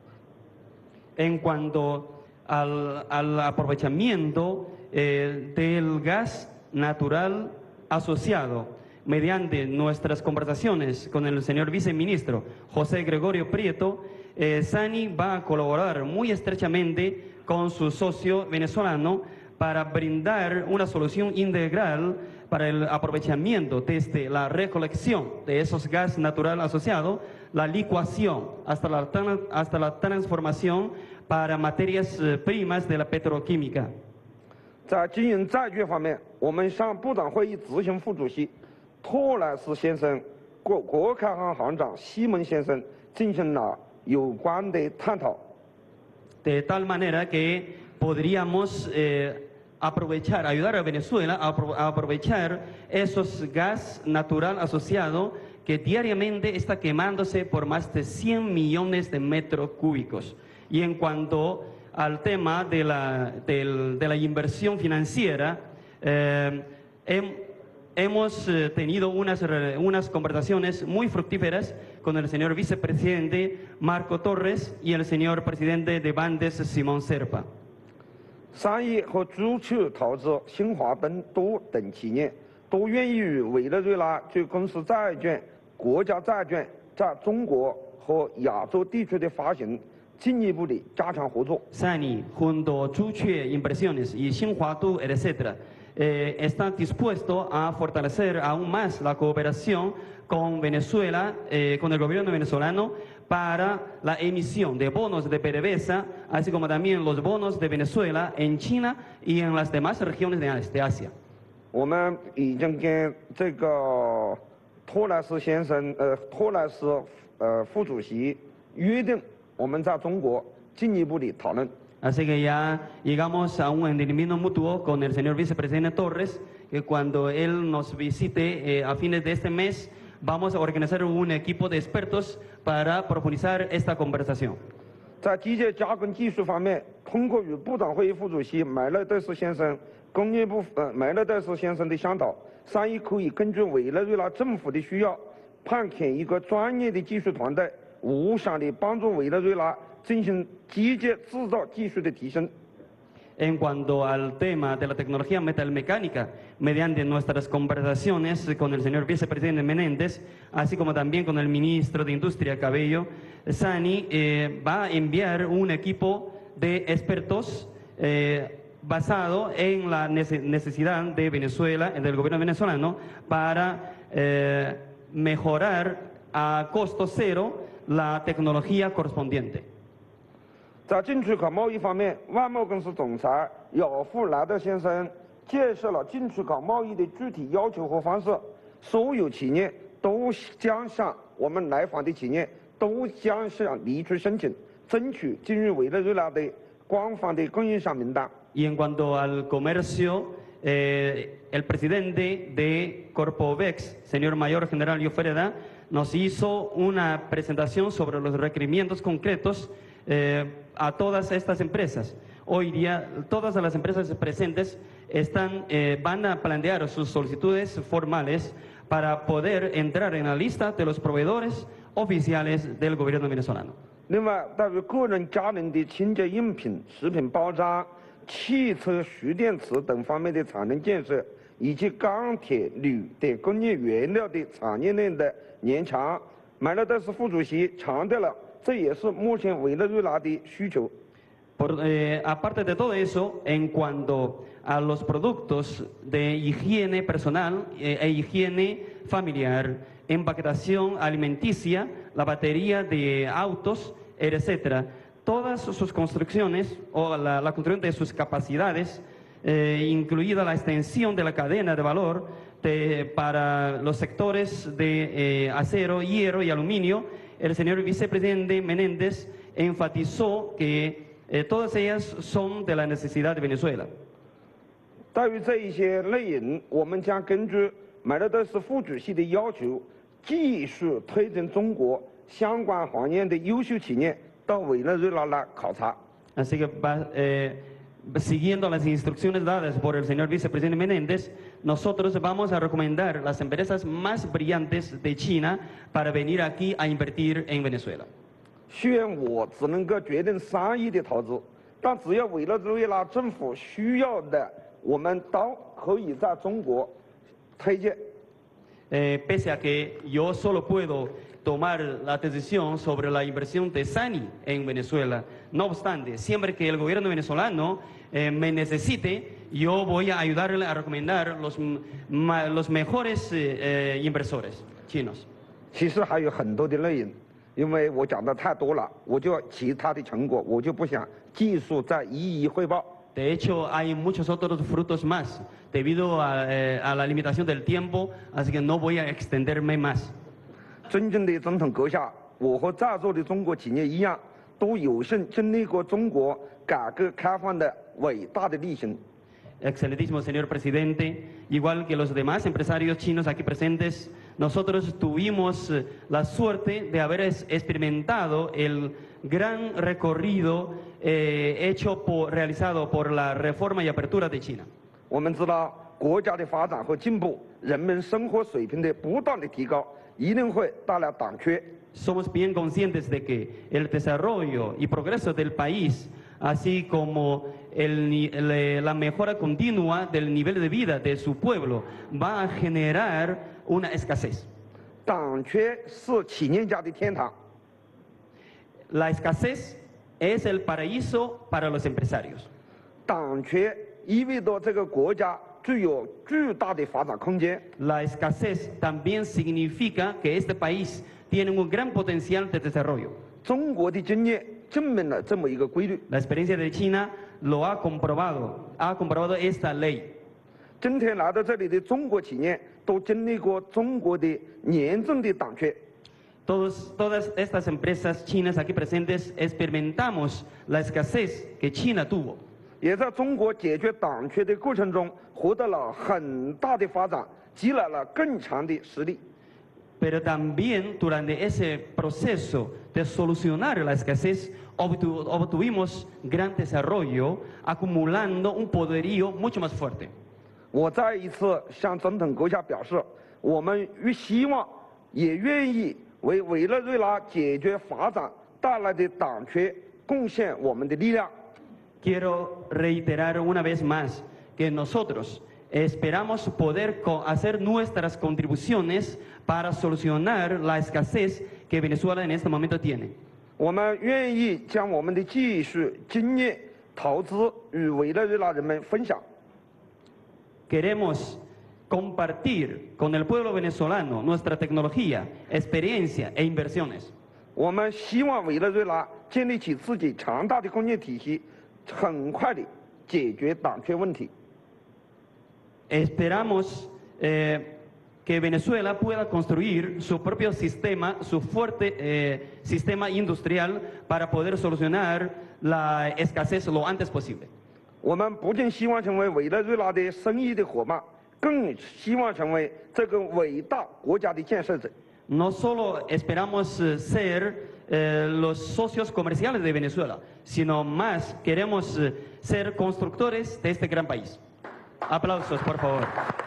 En cuanto al, al aprovechamiento eh, del gas natural asociado, mediante nuestras conversaciones con el señor viceministro José Gregorio Prieto, eh, SANY va a colaborar muy estrechamente con su socio venezolano para brindar una solución integral para el aprovechamiento desde la recolección de esos gas natural asociados, la licuación hasta la, hasta la transformación para materias primas de la petroquímica. 在经营债券方面，我们向部长会议执行副主席托莱斯先生、国国开行行长西蒙先生进行了有关的探讨。 De tal manera que podríamos eh, aprovechar, ayudar a Venezuela a, apro a aprovechar esos gas natural asociado que diariamente está quemándose por más de cien millones de metros cúbicos. Y en cuanto al tema de la, del, de la inversión financiera, eh, hem, hemos eh, tenido unas, unas conversaciones muy fructíferas con el señor vicepresidente Marco Torres y el señor presidente de Bandes Simón Serpa. 商业和足球投资新华灯多等企业都愿意与委内瑞拉就公司债券、国家债券在中国和亚洲地区的发行进一步的加强合作。 SANY, junto a Chuche Inversiones y Xinhuatu, etcétera, eh, está dispuesto a fortalecer aún más la cooperación con Venezuela, eh, con el gobierno venezolano, para la emisión de bonos de PDVSA, así como también los bonos de Venezuela en China y en las demás regiones de, de Asia. 我们已经跟这个托莱斯先生，呃，托莱斯呃副主席约定，我们在中国进一步的讨论。 Así que ya llegamos a un entendimiento mutuo con el señor vicepresidente Torres, que cuando él nos visite eh, a fines de este mes, vamos a organizar un equipo de expertos para profundizar esta conversación. 在机械加工技术方面，通过与部长会议副主席麦勒戴斯先生、工业部呃麦勒戴斯先生的商讨，商议可以根据委内瑞拉政府的需要，派遣一个专业的技术团队，无偿的帮助委内瑞拉进行机械制造技术的提升。 En cuanto al tema de la tecnología metalmecánica, mediante nuestras conversaciones con el señor vicepresidente Menéndez, así como también con el ministro de Industria Cabello, SANY eh, va a enviar un equipo de expertos eh, basado en la necesidad de Venezuela, del gobierno venezolano, para eh, mejorar a costo cero la tecnología correspondiente. 在进出口贸易方面，万贸公司总裁姚富莱德先生介绍了进出口贸易的具体要求和方式。所有企业都将向我们来访的企业都将向提出申请，争取进入委内瑞拉的官方的供应商名单。 Y en cuanto al comercio, eh, el presidente de Corpovex, señor Mayor General Llofreda, nos hizo una presentación sobre los requerimientos concretos eh, a todas estas empresas. Hoy día, todas las empresas presentes están, eh, van a plantear sus solicitudes formales para poder entrar en la lista de los proveedores oficiales del gobierno venezolano. 另外，对于个人、家庭的清洁用品、食品包装、汽车蓄电池等方面的产能建设，以及钢铁、铝等工业原料的产业链的延长， 麦乐德斯副主席强调了，这也是目前委内瑞拉的需求。 Por, eh, aparte de todo eso, en cuanto a los productos de higiene personal eh, e higiene familiar, empaquetación alimenticia, la batería de autos, etcétera, todas sus construcciones o la, la construcción de sus capacidades, eh, incluida la extensión de la cadena de valor de, para los sectores de eh, acero, hierro y aluminio, el señor vicepresidente Menéndez enfatizó que eh, todas ellas son de la necesidad de Venezuela. 对于这一些内容，我们将根据麦乐德斯副主席的要求，继续推荐中国相关行业的优秀企业到委内瑞拉来考察。 Así que, eh, siguiendo las instrucciones dadas por el señor vicepresidente Menéndez, nosotros vamos a recomendar las empresas más brillantes de China para venir aquí a invertir en Venezuela. 虽然我只能够决定商业的投资，但只要委内瑞拉政府需要的，我们都可以在中国推荐。 Eh, pese a que yo solo puedo tomar la decisión sobre la inversión de Sani en Venezuela, no obstante, siempre que el gobierno venezolano eh, me necesite, yo voy a ayudarle a recomendar los, ma, los mejores eh, eh, inversores chinos. 其实还有很多的内容。 因为我讲的太多了，我就其他的成果我就不想技术再一一汇报。 De hecho, hay muchos otros frutos más, debido a, eh, a la limitación del tiempo, así que no voy a extenderme más. 真正的总统阁下，我和在座的中国企业一样，都有幸经历过中国改革开放的伟大的历程。 Excelentísimo señor presidente, igual que los demás empresarios chinos aquí presentes, nosotros tuvimos eh, la suerte de haber es, experimentado el gran recorrido eh, hecho por, realizado por la reforma y apertura de China. 我们知道，国家的发展和进步，人们生活水平的不断的提高，一定会带来短缺。 Somos bien conscientes de que el desarrollo y progreso del país, así como el, el, la mejora continua del nivel de vida de su pueblo, va a generar una escasez. 短缺是企业家的天堂。 La escasez es el paraíso para los empresarios. 短缺意味着这个国家具有巨大的发展空间。 La escasez también significa que este país tiene un gran potencial de desarrollo. 中国的经验证明了这么一个规律。 La experiencia de China lo ha comprobado, ha comprobado esta ley. 今天来到这里的中国企业都经历过中国的严重的短缺。 Todos, todas estas empresas chinas aquí presentes experimentamos la escasez que China tuvo. 也在中国解决短缺的过程中获得了很大的发展，积累了更强的实力。 Pero también durante ese proceso de solucionar la escasez obtu obtuvimos gran desarrollo, acumulando un poderío mucho más fuerte. 我再一次向总统阁下表示，我们越希望也愿意为委内瑞拉解决发展带来的短缺贡献我们的力量。 Quiero reiterar una vez más que nosotros esperamos poder hacer nuestras contribuciones para solucionar la escasez que Venezuela en este momento tiene. 我们愿意将我们的技术、经验、投资与委内瑞拉人们分享。 Queremos compartir con el pueblo venezolano nuestra tecnología, experiencia e inversiones. 我们希望委内瑞拉建立起自己强大的工业体系，很快地解决短缺问题。 Esperamos eh, que Venezuela pueda construir su propio sistema, su fuerte eh, sistema industrial para poder solucionar la escasez lo antes posible. 我们不仅希望成为委内瑞拉的生意的伙伴，更希望成为这个伟大国家的建设者。 No solo esperamos eh, ser eh, los socios comerciales de Venezuela, sino más queremos eh, ser constructores de este gran país. Aplausos, por favor.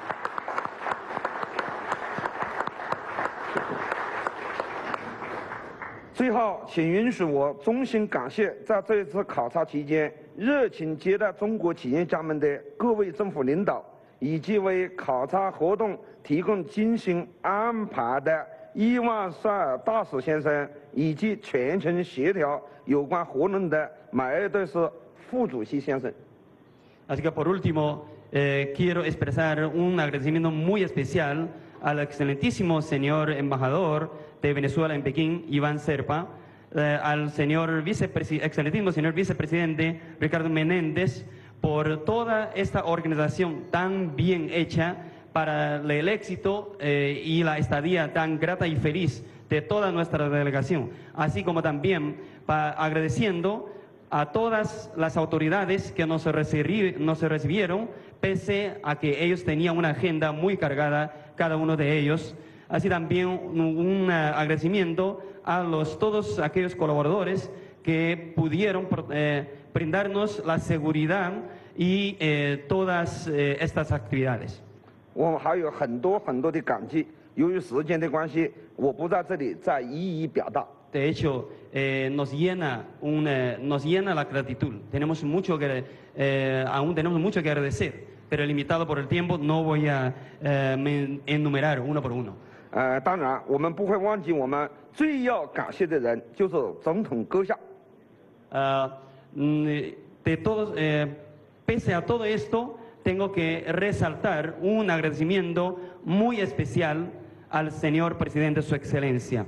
最后，请允许我衷心感谢在这一次考察期间热情接待中国企业家们的各位政府领导，以及为考察活动提供精心安排的伊万帅大使先生以及全程协调有关活动的马尔代斯副主席先生。 Así que por último, eh, quiero expresar un agradecimiento muy especial al excelentísimo señor embajador de Venezuela en Pekín, Iván Serpa, eh, al señor vicepresidente, excelentísimo señor vicepresidente Ricardo Menéndez, por toda esta organización tan bien hecha para el éxito eh, y la estadía tan grata y feliz de toda nuestra delegación, así como también pa, agradeciendo a todas las autoridades que nos, recibí, nos recibieron, pese a que ellos tenían una agenda muy cargada, cada uno de ellos. Así también un, un agradecimiento a los, todos aquellos colaboradores que pudieron eh, brindarnos la seguridad y eh, todas eh, estas actividades. 我们还有很多很多的感激，由于时间的关系，我不在这里再一一表达。 De hecho, eh, nos, llena un, eh, nos llena la gratitud. Tenemos mucho que, eh, aún tenemos mucho que agradecer, pero limitado por el tiempo no voy a eh, enumerar uno por uno. 呃，当然，我们不会忘记我们最要感谢的人，就是总统阁下。 Uh, de todos, eh, pese a todo esto, tengo que resaltar un agradecimiento muy especial al señor presidente, su excelencia.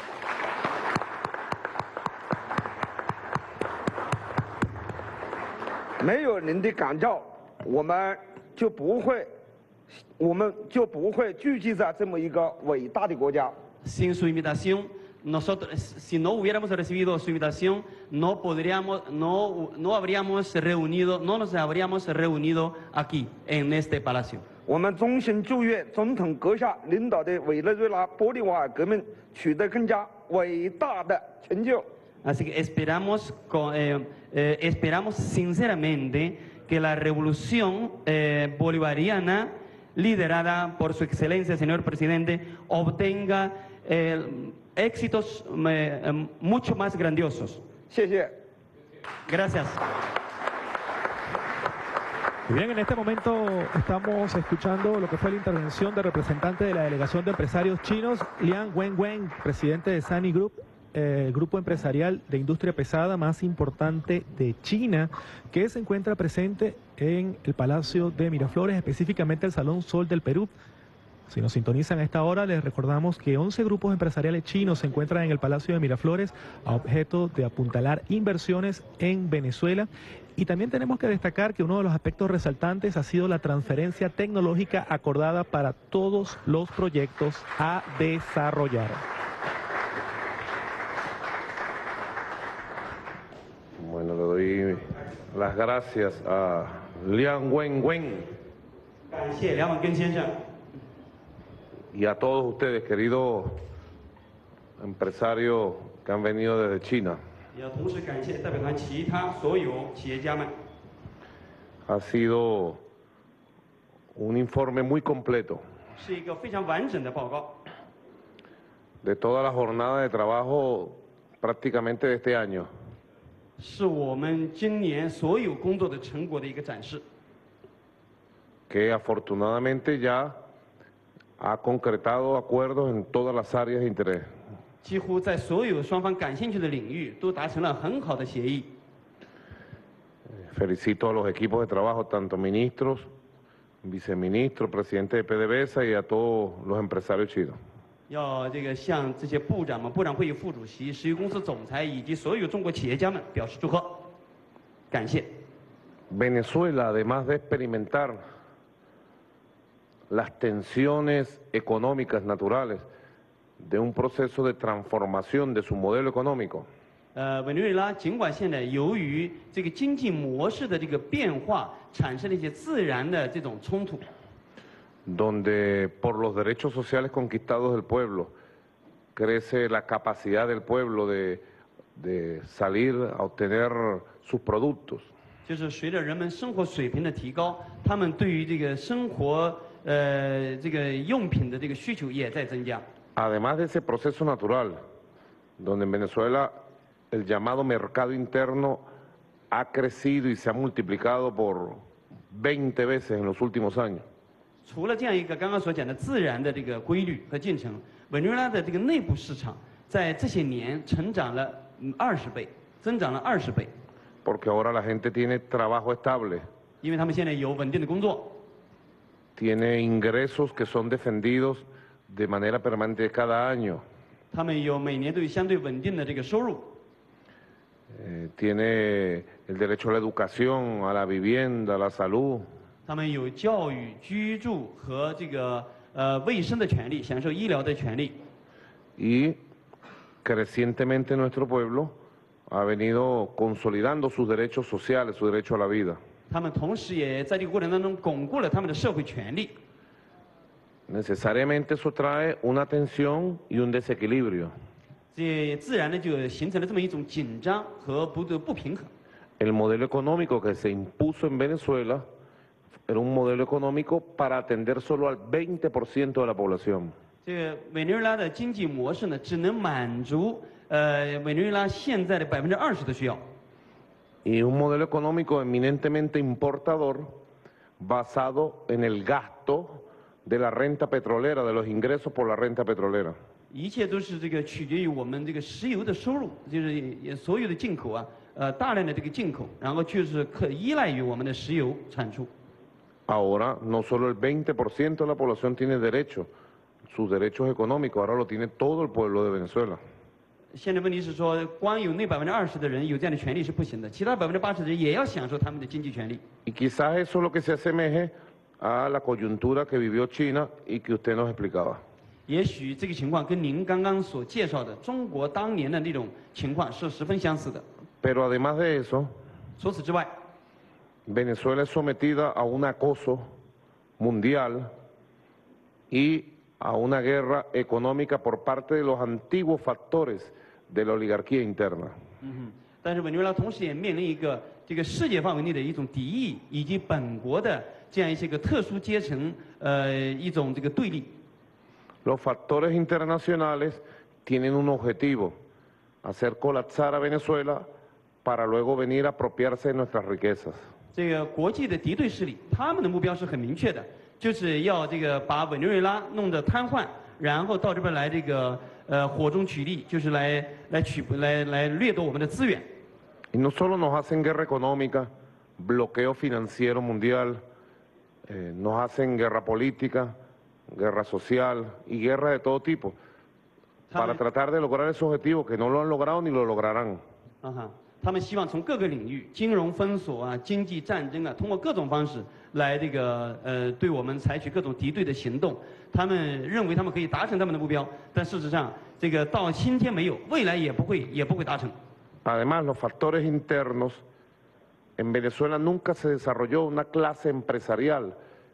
没有您的感召，我们就不会，我们就不会聚集在这么一个伟大的国家。 Sin su invitación, nosotros, si no hubiéramos recibido su invitación, no podríamos, no, no habríamos reunido, no nos habríamos reunido aquí en este palacio. 我们衷心祝愿总统阁下领导的委内瑞拉玻利瓦尔革命取得更加伟大的成就。 Así que esperamos, eh, eh, esperamos sinceramente que la revolución eh, bolivariana liderada por su excelencia, señor presidente, obtenga eh, éxitos eh, mucho más grandiosos. 谢谢。 Gracias. Bien, en este momento estamos escuchando lo que fue la intervención del representante de la delegación de empresarios chinos, Liang Wenwen, presidente de Sany Group, eh, el grupo empresarial de industria pesada más importante de China, que se encuentra presente en el Palacio de Miraflores, específicamente el Salón Sol del Perú. Si nos sintonizan a esta hora, les recordamos que once grupos empresariales chinos se encuentran en el Palacio de Miraflores a objeto de apuntalar inversiones en Venezuela. Y también tenemos que destacar que uno de los aspectos resaltantes ha sido la transferencia tecnológica acordada para todos los proyectos a desarrollar. Bueno, le doy las gracias a Liang Wenwen y a todos ustedes, queridos empresarios que han venido desde China. Ha sido un informe muy completo de toda la jornada de trabajo prácticamente de este año. Que afortunadamente ya ha concretado acuerdos en todas las áreas de interés. Felicito a los equipos de trabajo, tanto ministros, viceministros, presidente de PDVSA y a todos los empresarios chinos. Venezuela, además de experimentar las tensiones económicas naturales de un proceso de transformación de su modelo económico, donde por los derechos sociales conquistados del pueblo crece la capacidad del pueblo de, de salir a obtener sus productos. Además de ese proceso natural, donde en Venezuela el llamado mercado interno ha crecido y se ha multiplicado por veinte veces en los últimos años. 委内瑞拉的这个内部市场在这些年成长了二十倍，增长了二十倍。 Porque ahora la gente tiene trabajo estable. 因为他们现在有稳定的工作。 Tiene ingresos que son defendidos de manera permanente cada año. 他们有每年都有相对稳定的这个收入。 Eh, tiene el derecho a la educación, a la vivienda, a la salud. 他们有教育、居住和这个呃卫生的权利，享受医疗的权利。 Y crecientemente nuestro pueblo ha venido consolidando sus derechos sociales, su derecho a la vida. 他们同时也在这个过程当中巩固了他们的社会权利。 Necesariamente eso trae una tensión y un desequilibrio. 这自然的就形成了这么一种紧张和不不平衡。 El modelo económico que se impuso en Venezuela era un modelo económico para atender solo al veinte por ciento de la población. 这个委内瑞拉的经济模式呢，只能满足呃委内瑞拉现在的百分之二十的需要。 Y un modelo económico eminentemente importador basado en el gasto de la renta petrolera, de los ingresos por la renta petrolera. 一切都是这个取决于我们这个石油的收入，就是也所有的进口啊，呃大量的这个进口，然后就是可依赖于我们的石油产出。 Ahora no solo el veinte por ciento de la población tiene derecho, sus derechos económicos, ahora lo tiene todo el pueblo de Venezuela. 现在问题是说，光有那百分之二十的人有这样的权利是不行的，其他百分之八十的人也要享受他们的经济权利。 Y quizás eso es lo que se asemeje a la coyuntura que vivió China y que usted nos explicaba. 也许这个情况跟您刚刚所介绍的中国当年的那种情况是十分相似的。 Pero además de eso, 除此之外， Venezuela es sometida a un acoso mundial y a una guerra económica por parte de los antiguos factores de la oligarquía interna. 嗯，但是委内瑞拉同时也面临一个这个世界范围内的一种敌意，以及本国的这样一些个特殊阶层呃一种这个对立。 Los factores internacionales tienen un objetivo, hacer colapsar a Venezuela para luego venir a apropiarse de nuestras riquezas. 这个国际的敌对势力，他们的目标是很明确的，就是要这个把委内瑞拉弄得瘫痪，然后到这边来这个呃火中取栗，就是来来取来来掠夺我们的资源。 Y no solo nos hacen guerra económica, bloqueo financiero mundial, eh, nos hacen guerra política, guerra social y guerra de todo tipo, para tratar de lograr ese objetivo que no lo han logrado ni lo lograrán. 啊哈，他们希望从各个领域，金融封锁啊、经济战争啊，通过各种方式来这个呃对我们采取各种敌对的行动。他们认为他们可以达成他们的目标，但事实上这个到今天没有，未来也不会也不会达成。 Además, los factores internos, en Venezuela nunca se desarrolló una clase empresarial,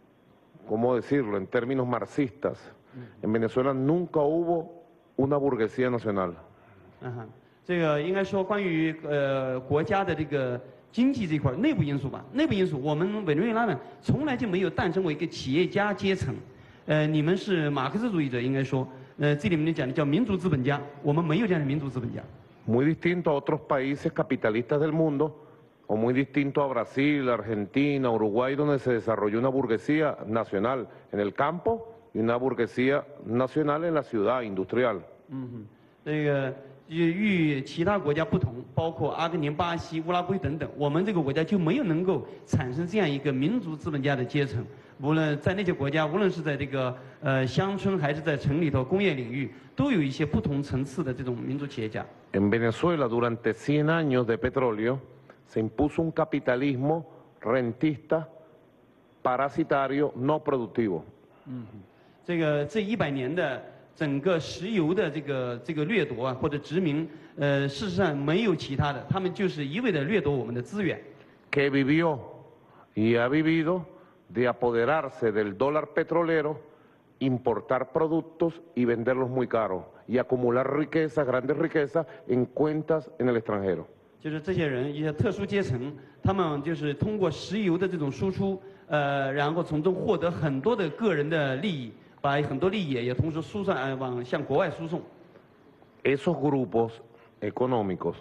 ¿cómo decirlo?, en términos marxistas. En Venezuela nunca hubo una burguesía nacional. 啊哈，这个应该说关于呃国家的这个经济这块内部因素吧，内部因素，我们委内瑞拉呢从来就没有诞生过一个企业家阶层。呃，你们是马克思主义者，应该说，呃，这里面讲的叫民族资本家，我们没有这样的民族资本家。 Muy distinto a otros países capitalistas del mundo, o muy distinto a Brasil, Argentina, Uruguay, donde se desarrolló una burguesía nacional en el campo y una burguesía nacional en la ciudad industrial. 嗯哼，这个与其他国家不同，包括阿根廷、巴西、乌拉圭等等，我们这个国家就没有能够产生这样一个民族资本家的阶层。无论在那些国家，无论是在这个呃乡村还是在城里头工业领域，都有一些不同层次的这种民族企业家。 En Venezuela, durante cien años de petróleo, se impuso un capitalismo rentista, parasitario, no productivo. 嗯，这个这一百年的整个石油的这个这个掠夺啊，或者殖民，呃，事实上没有其他的，他们就是一味的掠夺我们的资源。 Que vivió y ha vivido de apoderarse del dólar petrolero, importar productos y venderlos muy caros y acumular riquezas, grandes riquezas en cuentas en el extranjero. 就是这些人一些特殊阶层，他们就是通过石油的这种输出，呃，然后从中获得很多的个人的利益，把很多利益也同时输送呃往向国外输送。 Esos grupos económicos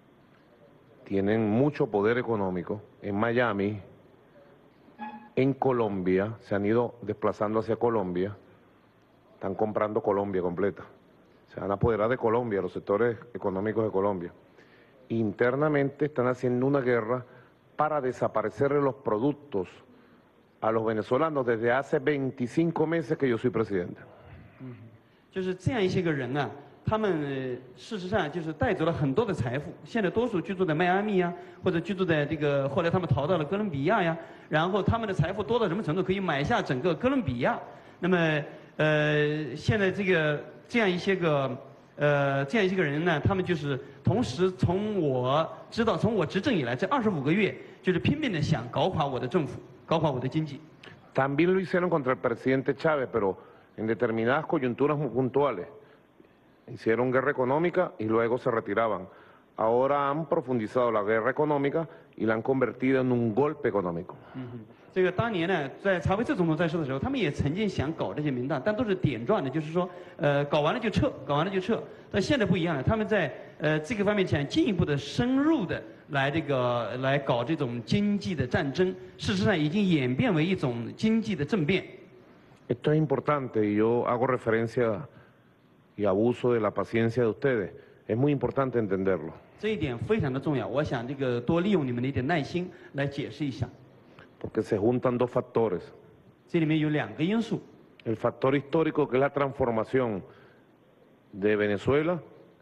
tienen mucho poder económico. En Miami, en Colombia, se han ido desplazando hacia Colombia están comprando Colombia completa. Se van a apoderar de Colombia, los sectores económicos de Colombia. Internamente están haciendo una guerra para desaparecer los productos a los venezolanos desde hace veinticinco meses que yo soy presidente. 就是这样一些个人啊，他们呃事实上就是带走了很多的财富，现在多数居住在迈阿密呀，或者居住在这个后来他们逃到了哥伦比亚呀，然后他们的财富多到什么程度，可以买下整个哥伦比亚。那么呃，现在这个这样一些个呃这样一些个人呢，他们就是同时从我知道从我执政以来这二十五个月，就是拼命的想搞垮我的政府，搞垮我的经济。 También lo hicieron contra el presidente Chávez, pero en determinadas coyunturas muy puntuales. Hicieron guerra económica y luego se retiraban. Ahora han profundizado la guerra económica y la han convertido en un golpe económico. 这个当年呢，在查韦斯总统在世的时候，他们也曾经想搞这些民党，但都是点状的，就是说，呃，搞完了就撤，搞完了就撤。但现在不一样了，他们在呃这个方面想进一步的深入的来这个来搞这种经济的战争，事实上已经演变为一种经济的政变。 Esto es importante y yo hago referencia y abuso de la paciencia de ustedes. Es muy importante entenderlo. 这一点非常的重要，我想这个多利用你们的一点耐心来解释一下。 Porque se juntan dos factores. 这里面有两个因素。 El factor histórico, que es la transformación de Venezuela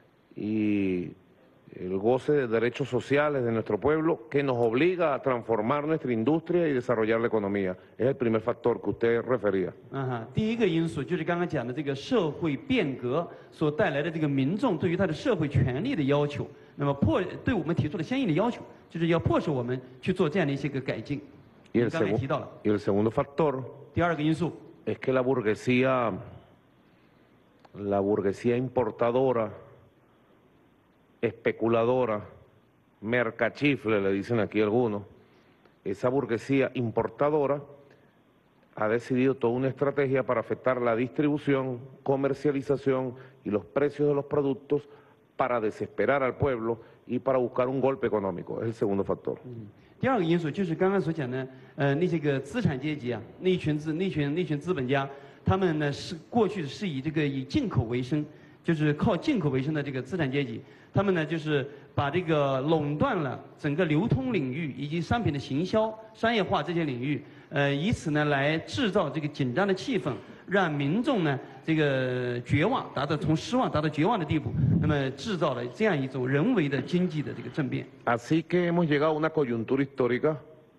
y el goce de derechos sociales de nuestro pueblo, que nos obliga a transformar nuestra industria y desarrollar la economía. Es el primer factor que usted refería. 啊哈，第一个因素就是刚刚讲的这个社会变革所带来的这个民众对于他的社会权利的要求，那么迫对我们提出了相应的要求，就是要迫使我们去做这样的一些个改进。 Y el, segu y el segundo factor es que la burguesía, la burguesía importadora, especuladora, mercachifle, le dicen aquí algunos, esa burguesía importadora ha decidido toda una estrategia para afectar la distribución, comercialización y los precios de los productos para desesperar al pueblo y para buscar un golpe económico. Es el segundo factor. 第二个因素就是刚刚所讲的，呃，那些个资产阶级啊，那一群资、那群、那群资本家，他们呢是过去是以这个以进口为生，就是靠进口为生的这个资产阶级，他们呢就是把这个垄断了整个流通领域以及商品的行销、商业化这些领域，呃，以此呢来制造这个紧张的气氛，让民众呢这个绝望，达到从失望达到绝望的地步，那么制造了这样一种人为的经济的这个政变。 Así que hemos llegado a una coyuntura histórica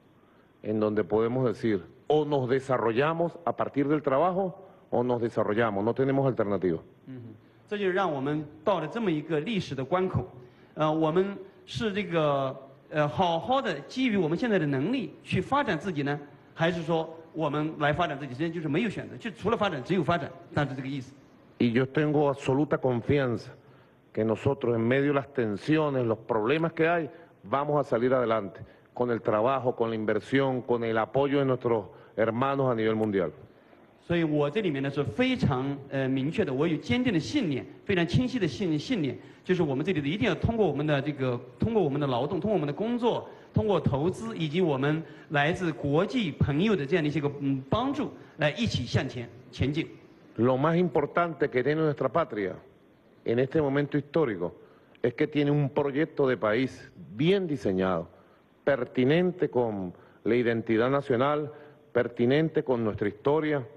en donde podemos decir o nos desarrollamos a partir del trabajo o nos desarrollamos, no tenemos alternativa. 嗯，这就让我们到了这么一个历史的关口，呃，我们是这个呃好好的基于我们现在的能力去发展自己呢，还是说？ 我们来发展自己，实际上就是没有选择，就除了发展只有发展，大致这个意思。 Y yo tengo absoluta confianza que nosotros en medio de las tensiones, los problemas que hay, vamos a salir adelante con el trabajo, con la inversión, con el apoyo de nuestros hermanos a nivel mundial. 所以我这里面呢是非常呃明确的，我有坚定的信念，非常清晰的信信念，就是我们这里的一定要通过我们的这个，通过我们的劳动，通过我们的工作。 通过投资以及我们来自国际朋友的这样的一些个嗯帮助，来一起向前前进。 Lo más importante que tiene nuestra patria en este momento histórico es que tiene un proyecto de país bien diseñado, pertinente con la identidad nacional, pertinente con nuestra historia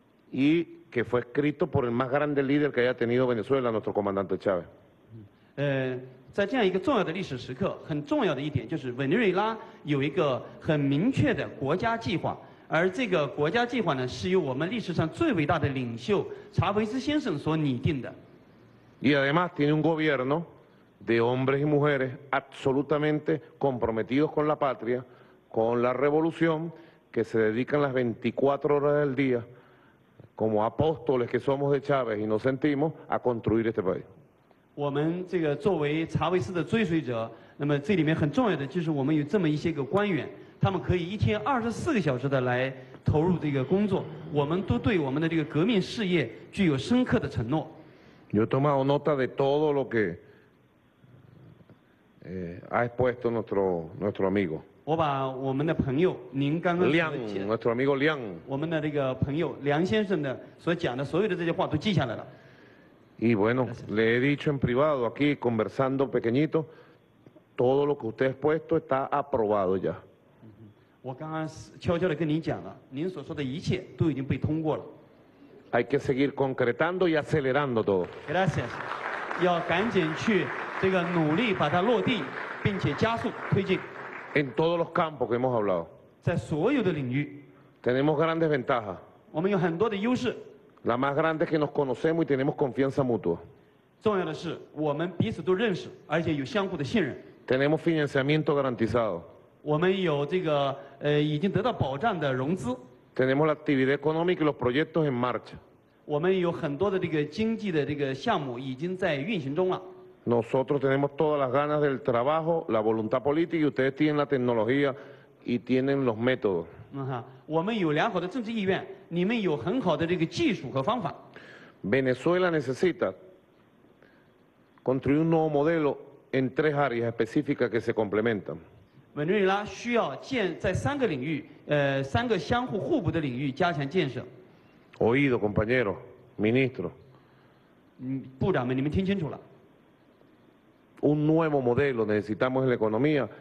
y que fue escrito por el más grande líder que haya tenido Venezuela, nuestro comandante Chávez. 呃。 在这样一个重要的历史时刻，很重要的一点就是委内瑞拉有一个很明确的国家计划，而这个国家计划呢，是由我们历史上最伟大的领袖查韦斯先生所拟定的。 Y además tiene un gobierno de hombres y mujeres absolutamente comprometidos con la patria, con la revolución, que se dedican las veinticuatro horas del día, como apóstoles que somos de Chávez y nos sentimos, a construir este país. 我们这个作为查韦斯的追随者，那么这里面很重要的就是我们有这么一些个官员，他们可以一天二十四个小时的来投入这个工作，我们都对我们的这个革命事业具有深刻的承诺。 Yo he tomado nota de todo lo que eh, ha expuesto nuestro nuestro amigo. 我把我们的朋友您刚刚说的 Liang, nuestro amigo Liang. 我们的这个朋友梁先生的所讲的所有的这些话都记下来了。 Y bueno, le he dicho en privado aquí, conversando pequeñito, todo lo que usted ha expuesto está aprobado ya. 我刚刚悄悄的跟您讲了，您所说的一切都已经被通过了。 Hay que seguir concretando y acelerando todo. Gracias， 要赶紧去这个努力把它落地，并且加速推进。 En todos los campos que hemos hablado. 在所有的领域， Tenemos grandes ventajas. 我们有很多的优势。 La más grande es que nos conocemos y tenemos confianza mutua. 重要的是，我们彼此都认识，而且有相互的信任。 Tenemos financiamiento garantizado. 我们有这个呃已经得到保障的融资， Tenemos la actividad económica y los proyectos en marcha. 我们有很多的这个经济的这个项目已经在运行中了。 Nosotros tenemos todas las ganas del trabajo, la voluntad política y ustedes tienen la tecnología y tienen los métodos. 嗯哈，我们有良好的政治意愿，你们有很好的这个技术和方法。 Venezuela necesita construir un nuevo modelo en tres áreas específicas que se complementan. 委内瑞拉需要建在三个领域，呃，三个相互互补的领域加强建设。 Oído, compañeros, ministros, 嗯，部长们，你们听清楚了， un nuevo modelo necesitamos en la economía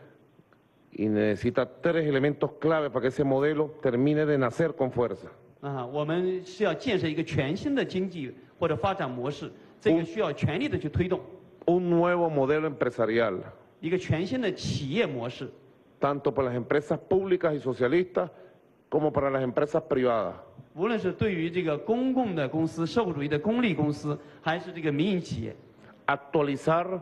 y necesita tres elementos clave para que ese modelo termine de nacer con fuerza. 啊，我们是要建设一个全新的经济或者发展模式，这个需要全力的去推动。 Un nuevo modelo empresarial, 一个全新的企业模式， tanto para las empresas públicas y socialistas como para las empresas privadas. 无论是对于这个公共的公司、社会主义的公立公司，还是这个民营企业， Actualizar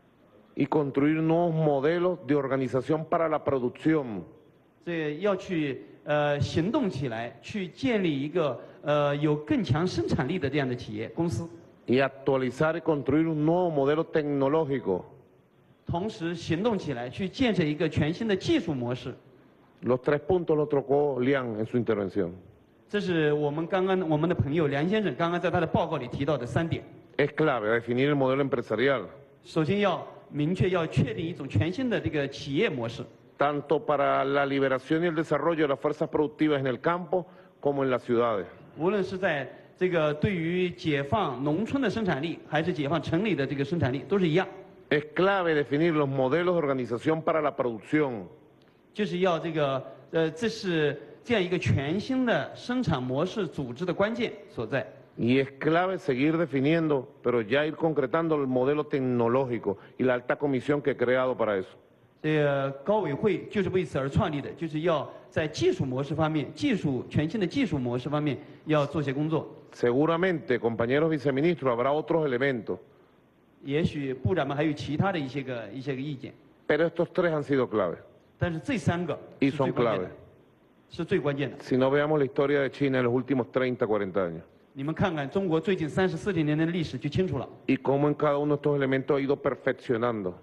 y construir nuevos modelos de organización para la producción. 这要去呃行动起来，去建立一个呃有更强生产力的这样的企业公司， Y actualizar y construir un nuevo modelo tecnológico. 同时行动起来，去建设一个全新的技术模式。 Los tres puntos los tocó Liang en su intervención. 这是我们刚刚我们的朋友梁先生刚刚在他的报告里提到的三点。 Es clave definir el modelo empresarial, 首先要明确要确定一种全新的这个企业模式， tanto para la liberación y el desarrollo de las fuerzas productivas en el campo como en las ciudades. 无论是在这个对于解放农村的生产力，还是解放城里的这个生产力，都是一样。 Es clave definir los modelos de organización para la producción. 就是要这个呃，这是这样一个全新的生产模式组织的关键所在。 Y es clave seguir definiendo, pero ya ir concretando el modelo tecnológico y la alta comisión que he creado para eso. 这个高委会就是为此而创立的，就是要在技术模式方面、技术全新的技术模式方面要做些工作。 Seguramente, compañeros viceministros, habrá otros elementos, 也许部长们还有其他的一些个一些个意见， pero estos tres han sido clave. 但是这三个 Y 是最 son 关键 clave. 的，是最关键的。 Si no veamos la historia de China en los últimos treinta, cuarenta años. 你们看看中国最近三十四十年的历史就清楚了。 Y cómo en cada uno de estos elementos ha ido perfeccionando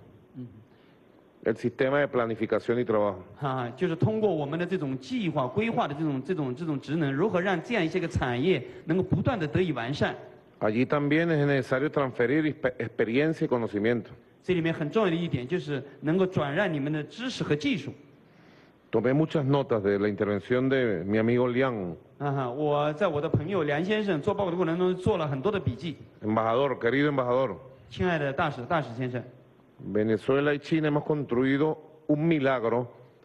el sistema de planificación y trabajo. 哈、就是通过我们的这种计划规划的这种这种这种职能，如何让这样一些个产业能够不断的得以完善。 Allí también es necesario transferir exper- experiencia y conocimiento. 这里面很重要的一点就是能够转让你们的知识和技术。 Tomé muchas notas de la intervención de mi amigo Liang. 啊哈，我在我的朋友梁先生做报告的过程中做了很多的笔记。 Embajador, querido embajador, 亲爱的大使，大使先生， Venezuela y China hemos construido un milagro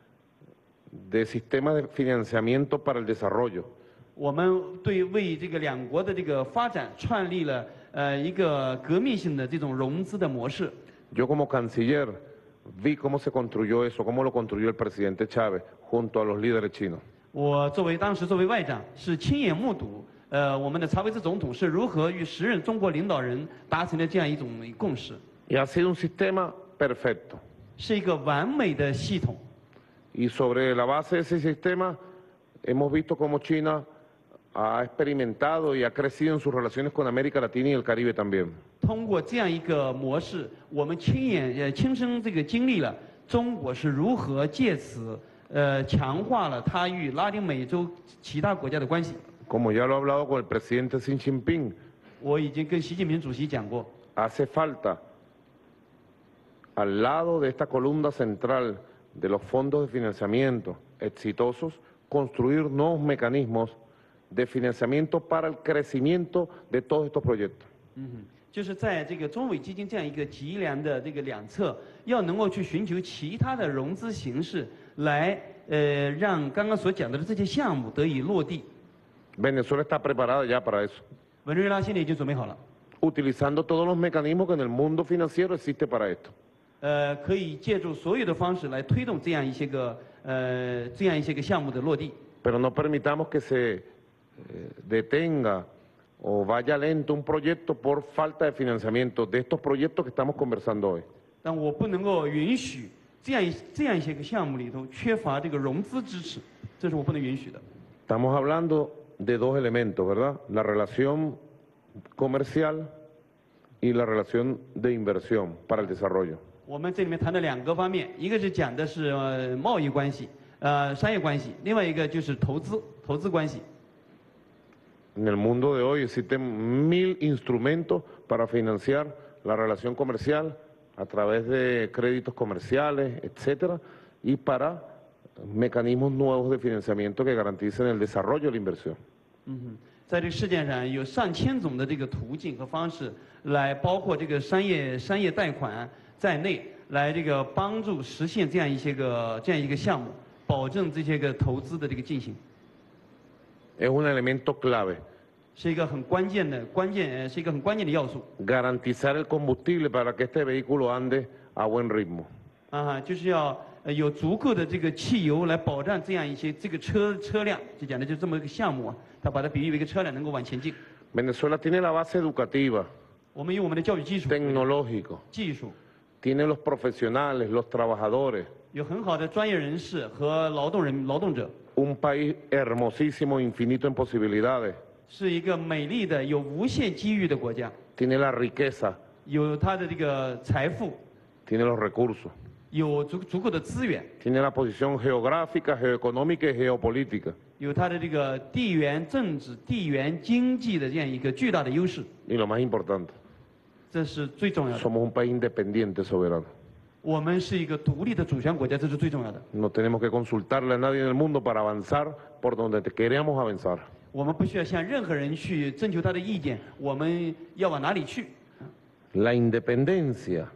de sistema de financiamiento para el desarrollo. 我们对为这个两国的这个发展创立了呃一个革命性的这种融资的模式。 Yo como canciller vi cómo se construyó eso, cómo lo construyó el presidente Chávez junto a los líderes chinos. 我作为当时作为外长，是亲眼目睹，呃，我们的查韦斯总统是如何与时任中国领导人达成了这样一种共识， Y ha sido un sistema perfecto. 是一个完美的系统。 Y sobre la base de ese sistema hemos visto cómo China ha experimentado y ha crecido en sus relaciones con América Latina y el Caribe también. 通过这样一个模式，我们亲眼呃亲身这个经历了中国是如何借此呃强化了它与拉丁美洲其他国家的关系。 Como ya lo he hablado con el presidente Xi Jinping, 我已经跟习近平主席讲过， hace falta, al lado de esta columna central de los fondos de financiamiento exitosos, construir nuevos mecanismos de financiamiento para el crecimiento de todos estos proyectos. 嗯，就是在这个中美基金这样一个脊梁的这个两侧，要能够去寻求其他的融资形式，来呃让刚刚所讲到的这些项目得以落地。 Venezuela está preparada ya para eso, 委内瑞拉现在已经准备好了， utilizando todos los mecanismos que en el mundo financiero existe para esto. 呃，可以借助所有的方式来推动这样一些个呃这样一些个项目的落地。 Pero no permitamos que se eh, detenga o vaya lento un proyecto por falta de financiamiento de estos proyectos que estamos conversando hoy. 但我不能够允许这样一这样一些个项目里头缺乏这个融资支持，这是我不能允许的。 Estamos hablando de dos elementos, ¿verdad? La relación comercial y la relación de inversión para el desarrollo. 我们这里面谈的两个方面，一个是讲的是、呃、贸易关系，呃商业关系，另外一个就是投资投资关系。 En el mundo de hoy existen mil instrumentos para financiar la relación comercial a través de créditos comerciales, etcétera, y para mecanismos nuevos de financiamiento que garanticen el desarrollo y la inversión. 嗯哼，在这个世界上有上千种的这个途径和方式，来包括这个商业商业贷款在内，来这个帮助实现这样一些个这样一个项目，保证这些个投资的这个进行。 Es un elemento clave. 是一个很关键的关键，呃是一个很关键的要素。 Garantizar el combustible para que este vehículo ande a buen ritmo. 啊，就是要呃有足够的这个汽油来保障这样一些这个车车辆，就讲的就这么一个项目啊，它把它比喻为一个车辆能够往前进。 Venezuela tiene la base educativa, 我们有我们的教育基础， tecnológico, 技术， tiene los profesionales, los trabajadores, 有很好的专业人士和劳动人劳动者， un país hermosísimo, infinito en posibilidades, 是一个美丽的有无限机遇的国家， tiene la riqueza, 有它的这个财富， tiene los recursos, 有足足够的资源， tiene la posición geográfica, geoeconómica y geopolítica. 有它的这个地缘政治、地缘经济的这样一个巨大的优势， Y lo más importante, 这是最重要的。 somos un país independiente, soberano. 我们是一个独立的主权国家，这是最重要的。 No tenemos que consultarle a nadie en el mundo para avanzar por donde te queremos avanzar. 我们不需要向任何人去征求他的意见，我们要往哪里去？ La independencia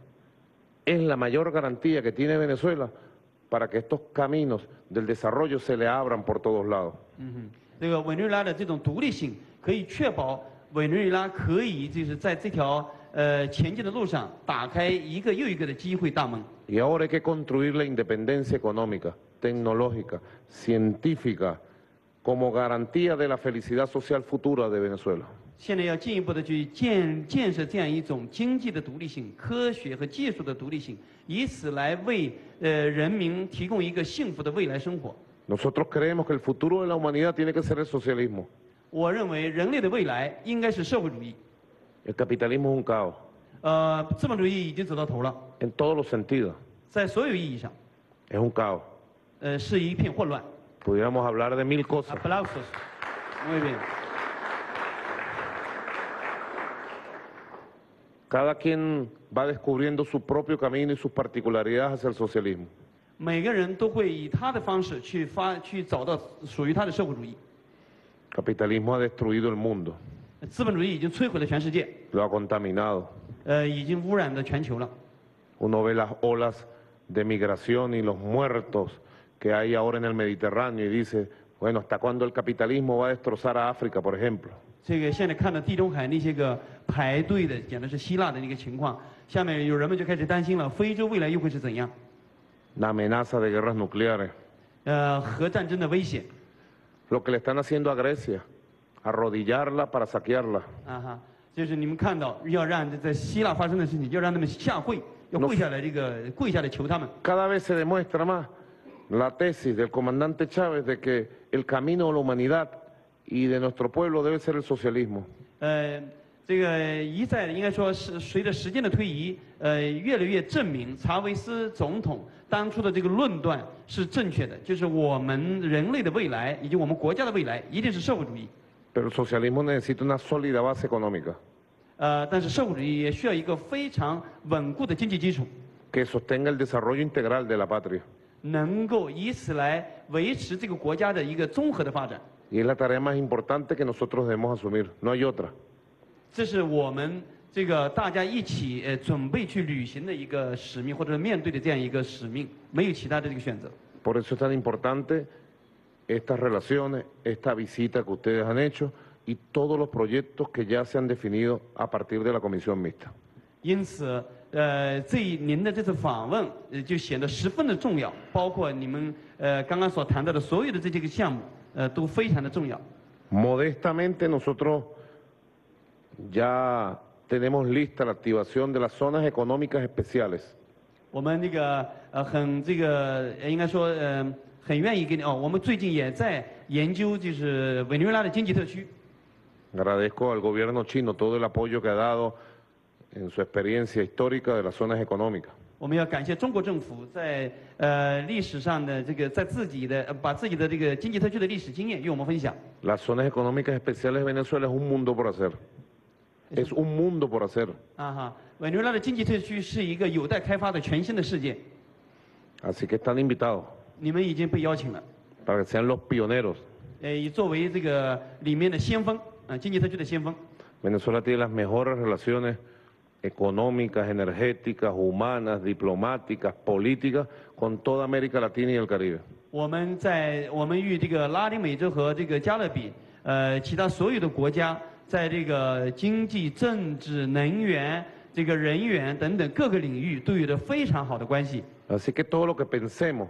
es la mayor garantía que tiene Venezuela para que estos caminos del desarrollo se le abran por todos lados. 嗯哼，这个委内瑞拉的这种独立性，可以确保委内瑞拉可以就是在这条呃前进的路上打开一个又一个的机会大门。 Y ahora hay que construir la independencia económica, tecnológica, científica, como garantía de la felicidad social futura de Venezuela. 现在要进一步的去建建设这样一种经济的独立性、科学和技术的独立性，以此来为呃人民提供一个幸福的未来生活。 Nosotros creemos que el futuro de la humanidad tiene que ser el socialismo. 我认为人类的未来应该是社会主义。 El capitalismo es un caos, 呃，资本主义已经走到头了， en todos los sentidos. 在所有意义上， Es un caos. 呃，是一片混乱。 Pudiéramos hablar de mil cosas. Aplausos. Muy bien. Cada quien va descubriendo su propio camino y sus particularidades hacia el socialismo. 每个人都会以他的方式去发去找到属于他的社会主义。 Capitalismo ha destruido el mundo, 资本主义已经摧毁了全世界， lo ha contaminado. 呃，已经污染了全球了。 Uno ve las olas de migración y los muertos que hay ahora en el Mediterráneo y dice, bueno, ¿hasta cuándo el capitalismo va a destrozar a África, por ejemplo? 这个现在看到地中海那些个排队的，讲的是希腊的那个情况，下面有人们就开始担心了，非洲未来又会是怎样？ La amenaza de guerras nucleares, 呃，核战争的威胁。 lo que le están haciendo a Grecia, arrodillarla para saquearla. 啊哈，就是你们看到要让在希腊发生的事情，要让他们下跪，要跪下来，这个跪下来求他们。 Cada vez se demuestra más la tesis del comandante Chávez de que el camino de la humanidad y de nuestro pueblo debe ser el socialismo. 呃，这个一再应该说是随着时间的推移，呃，越来越证明查韦斯总统当初的这个论断是正确的，就是我们人类的未来以及我们国家的未来一定是社会主义。 Pero el socialismo necesita una sólida base económica 呃，但是社会主义也需要一个非常稳固的经济基础， que sostenga el desarrollo integral de la patria. 能够以此来维持这个国家的一个综合的发展。 Y es la tarea más importante que nosotros debemos asumir, no hay otra. 这是我们这个大家一起呃准备去履行的一个使命，或者是面对的这样一个使命，没有其他的这个选择。 Por eso es tan importante estas relaciones, esta visita que ustedes han hecho y todos los proyectos que ya se han definido a partir de la comisión mixta. 因此，呃，这一您的这次访问，呃，就显得十分的重要，包括你们呃刚刚所谈到的所有的这些个项目，呃，都非常的重要。 Modestamente nosotros ya tenemos lista la activación de las zonas económicas especiales. 我们那个呃很这个呃应该说呃很愿意给你哦，我们最近也在研究就是委内瑞拉的经济特区。 Agradezco al gobierno chino todo el apoyo que ha dado en su experiencia histórica de las zonas económicas. 我们要感谢中国政府在呃历史上的这个在自己的呃把自己的这个经济特区的历史经验与我们分享。 Las zonas económicas especiales de Venezuela es un mundo por hacer. Es un mundo por hacer. 啊哈，委内瑞拉的经济特区是一个有待开发的全新的世界。 Así que están invitados 你们已经被邀请了， para que sean los pioneros. 呃，以作为这个里面的先锋，啊、经济特区的先锋。 Venezuela tiene las mejores relaciones económicas, energéticas, humanas, diplomáticas, políticas con toda América Latina y el Caribe. 我们在我们与这个拉丁美洲和这个加勒比，呃，其他所有的国家，在这个经济、政治、能源、这个人员等等各个领域都有着非常好的关系。 Así que todo lo que pensemos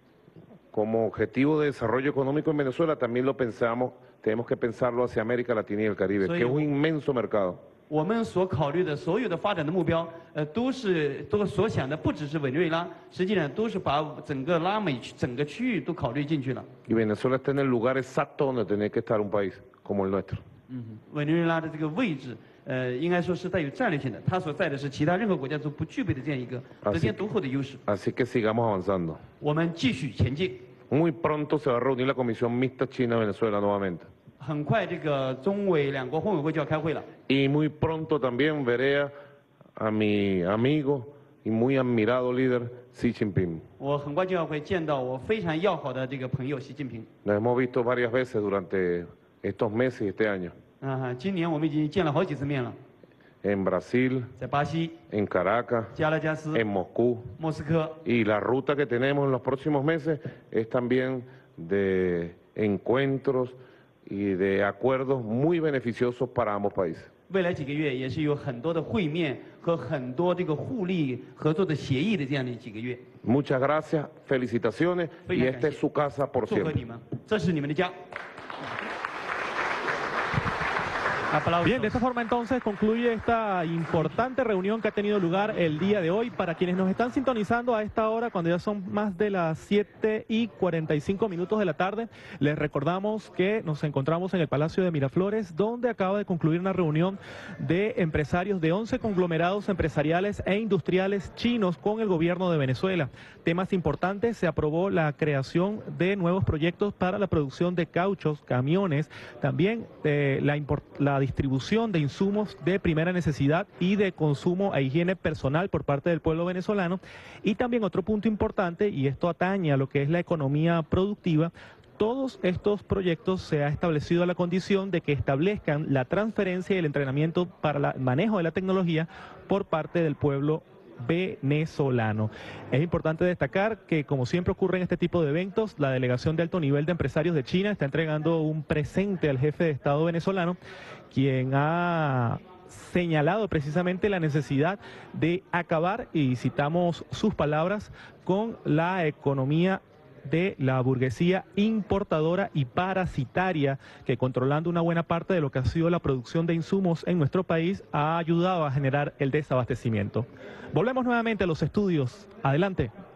como objetivo de desarrollo económico en Venezuela también lo pensamos, tenemos que pensarlo hacia América Latina y el Caribe, que es un inmenso mercado. 我们所考虑的所有的发展的目标，呃，都是都所想的不只是委内瑞拉，实际上都是把整个拉美区整个区域都考虑进去了。 Y Venezuela está en el lugar exacto donde tiene que estar un país como el nuestro. 嗯哼，委内瑞拉的这个位置，呃，应该说是带有战略性的，它所在的是其他任何国家都不具备的这样一个得天独厚的优势。 Así que sigamos avanzando. 我们继续前进。 Muy pronto se va a reunir la Comisión Mixta China-Venezuela nuevamente. 很快，这个中委两国婚委会就要开会了。 Y muy pronto también veré a, a mi amigo y muy admirado líder Xi Jinping. 我很快就要会见到我非常要好的这个朋友习近平。 Nos hemos visto varias veces durante estos meses y este año. 啊，今年我们已经见了好几次面了， En Brasil, 在巴西、 en Caracas, 加拉加斯、 en Moscú. 莫斯科。 Y la ruta que tenemos en los próximos meses es también de encuentros y de acuerdos muy beneficiosos para ambos países. 未来几个月也是有很多的会面和很多这个互利合作的协议的这样的几个月。 Muchas gracias, felicitaciones y esta es su casa por 祝贺 siempre. 你们，这是你们的家。 Bien, de esta forma entonces concluye esta importante reunión que ha tenido lugar el día de hoy. Para quienes nos están sintonizando a esta hora, cuando ya son más de las siete y cuarenta y cinco minutos de la tarde, les recordamos que nos encontramos en el Palacio de Miraflores, donde acaba de concluir una reunión de empresarios de once conglomerados empresariales e industriales chinos con el gobierno de Venezuela. Temas importantes: se aprobó la creación de nuevos proyectos para la producción de cauchos, camiones, también eh, la, la distribución de insumos de primera necesidad y de consumo e higiene personal por parte del pueblo venezolano. Y también otro punto importante, y esto atañe a lo que es la economía productiva, todos estos proyectos se ha establecido la condición de que establezcan la transferencia y el entrenamiento para el manejo de la tecnología por parte del pueblo venezolano. Es importante destacar que, como siempre ocurre en este tipo de eventos, la delegación de alto nivel de empresarios de China está entregando un presente al jefe de Estado venezolano, quien ha señalado precisamente la necesidad de acabar, y citamos sus palabras, con la economía de la burguesía importadora y parasitaria, que controlando una buena parte de lo que ha sido la producción de insumos en nuestro país ha ayudado a generar el desabastecimiento. Volvemos nuevamente a los estudios. Adelante.